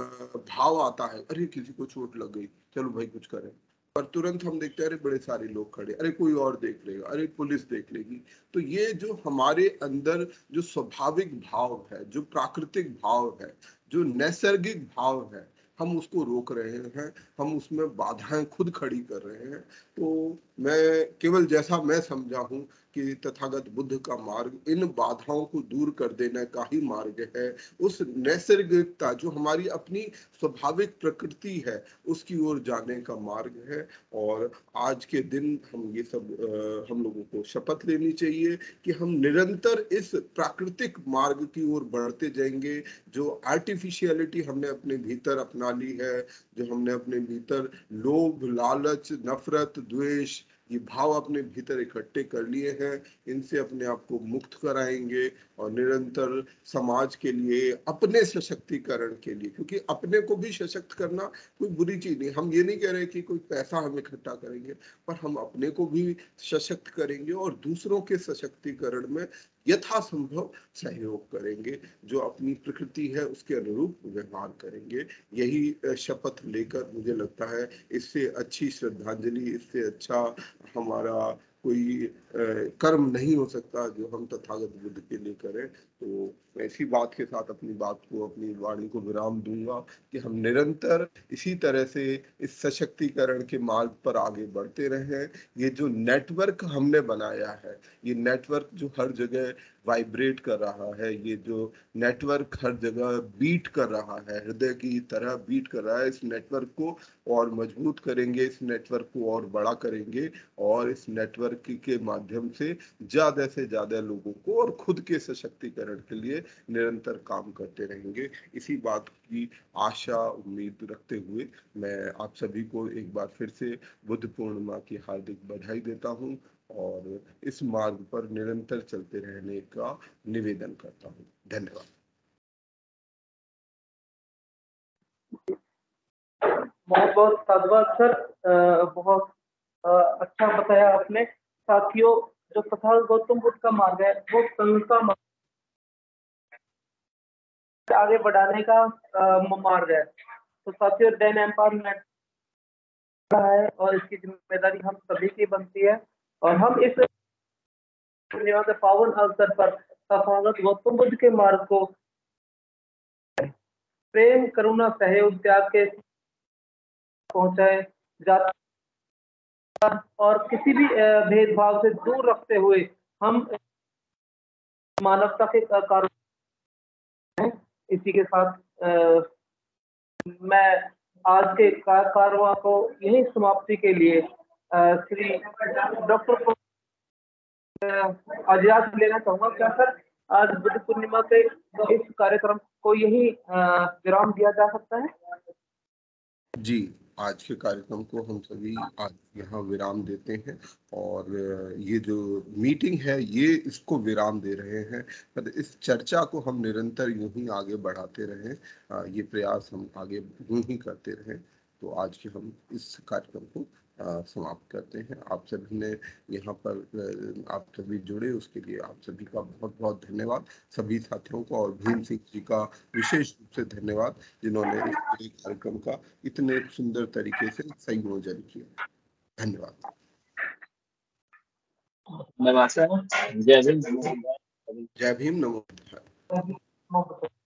भाव आता है, अरे किसी को चोट लग गई, चलो भाई कुछ करें, पर तुरंत हम देखते हैं अरे बड़े सारे लोग खड़े, अरे कोई और देख लेगा, अरे पुलिस देख लेगी। तो ये जो हमारे अंदर जो स्वाभाविक भाव है, जो प्राकृतिक भाव है, जो नैसर्गिक भाव है, हम उसको रोक रहे हैं, हम उसमें बाधाएं खुद खड़ी कर रहे हैं। तो मैं केवल जैसा मैं समझा हूं कि तथागत बुद्ध का मार्ग इन बाधाओं को दूर कर देने का ही मार्ग है, उस नैसर्गिकता जो हमारी अपनी स्वाभाविक प्रकृति है उसकी ओर जाने का मार्ग है। और आज के दिन हम ये सब हम लोगों को शपथ लेनी चाहिए कि हम निरंतर इस प्राकृतिक मार्ग की ओर बढ़ते जाएंगे। जो आर्टिफिशियलिटी हमने अपने भीतर अपना ली है, जो हमने अपने भीतर लोभ, लालच, नफरत, द्वेष, ये भाव अपने भीतर इकट्ठे कर लिए हैं, इनसे अपने आप को मुक्त कराएंगे और निरंतर समाज के लिए, अपने सशक्तिकरण के लिए, क्योंकि अपने को भी सशक्त करना कोई बुरी चीज नहीं। हम ये नहीं कह रहे कि कोई पैसा हम इकट्ठा करेंगे, पर हम अपने को भी सशक्त करेंगे और दूसरों के सशक्तिकरण में यथासंभव सहयोग करेंगे, जो अपनी प्रकृति है उसके अनुरूप व्यवहार करेंगे। यही शपथ लेकर मुझे लगता है इससे अच्छी श्रद्धांजलि, इससे अच्छा हमारा कोई कर्म नहीं हो सकता जो हम तथागत बुद्ध के लिए करें। तो मैं इसी बात के साथ अपनी बात को, अपनी वाणी को विराम दूंगा कि हम निरंतर इसी तरह से इस सशक्तिकरण के मार्ग पर आगे बढ़ते रहें। ये जो नेटवर्क हमने बनाया है, ये नेटवर्क जो हर जगह वाइब्रेट कर रहा है, ये जो नेटवर्क हर जगह बीट कर रहा है, हृदय की तरह बीट कर रहा है, इस नेटवर्क को और मजबूत करेंगे, इस नेटवर्क को और बड़ा करेंगे और इस नेटवर्क के माध्यम से ज्यादा लोगों को और खुद के सशक्तिकरण के लिए निरंतर काम करते रहेंगे। इसी बात की आशा उम्मीद रखते हुए मैं आप सभी को एक बार फिर से बुद्ध पूर्णिमा की हार्दिक बधाई देता हूं और इस मार्ग पर निरंतर चलते रहने का निवेदन करता हूं। धन्यवाद। बहुत बहुत धन्यवाद सर, बहुत अच्छा बताया आपने। साथियों, जो तथागत गौतम बुद्ध का मार्ग है वो संघ का आगे बढ़ाने का मार्ग है। तो साथियों, डेन एम्पावरमेंट है और इसकी जिम्मेदारी हम सभी की बनती है, और हम इस पूर्णिमा के पावन अवसर पर तथागत गौतम बुद्ध के मार्ग को प्रेम, करुणा, सहयोग, त्याग के पहुंचाए जाता और किसी भी भेदभाव से दूर रखते हुए हम मानवता के कार्य। इसी के साथ मैं आज के कारवां को यही समाप्ति के लिए श्री डॉक्टर को आजाद लेना चाहूंगा। क्या सर, आज बुद्ध पूर्णिमा के इस कार्यक्रम को यही विराम दिया जा सकता है? जी, आज के कार्यक्रम को हम सभी आज यहाँ विराम देते हैं और ये जो मीटिंग है ये इसको विराम दे रहे हैं। पर इस चर्चा को हम निरंतर यूं ही आगे बढ़ाते रहें, ये प्रयास हम आगे यूं ही करते रहें। तो आज के हम इस कार्यक्रम को समाप्त करते हैं। आप सभी ने यहाँ पर आप सभी जुड़े उसके लिए आप सभी का बहुत बहुत धन्यवाद। सभी साथियों को और भीम सिंह जी का विशेष रूप से धन्यवाद जिन्होंने इस कार्यक्रम का इतने सुंदर तरीके से संयोजन किया। धन्यवाद। जय भीम, नमो बुद्धाय। जय भीम, नमो बुद्धाय।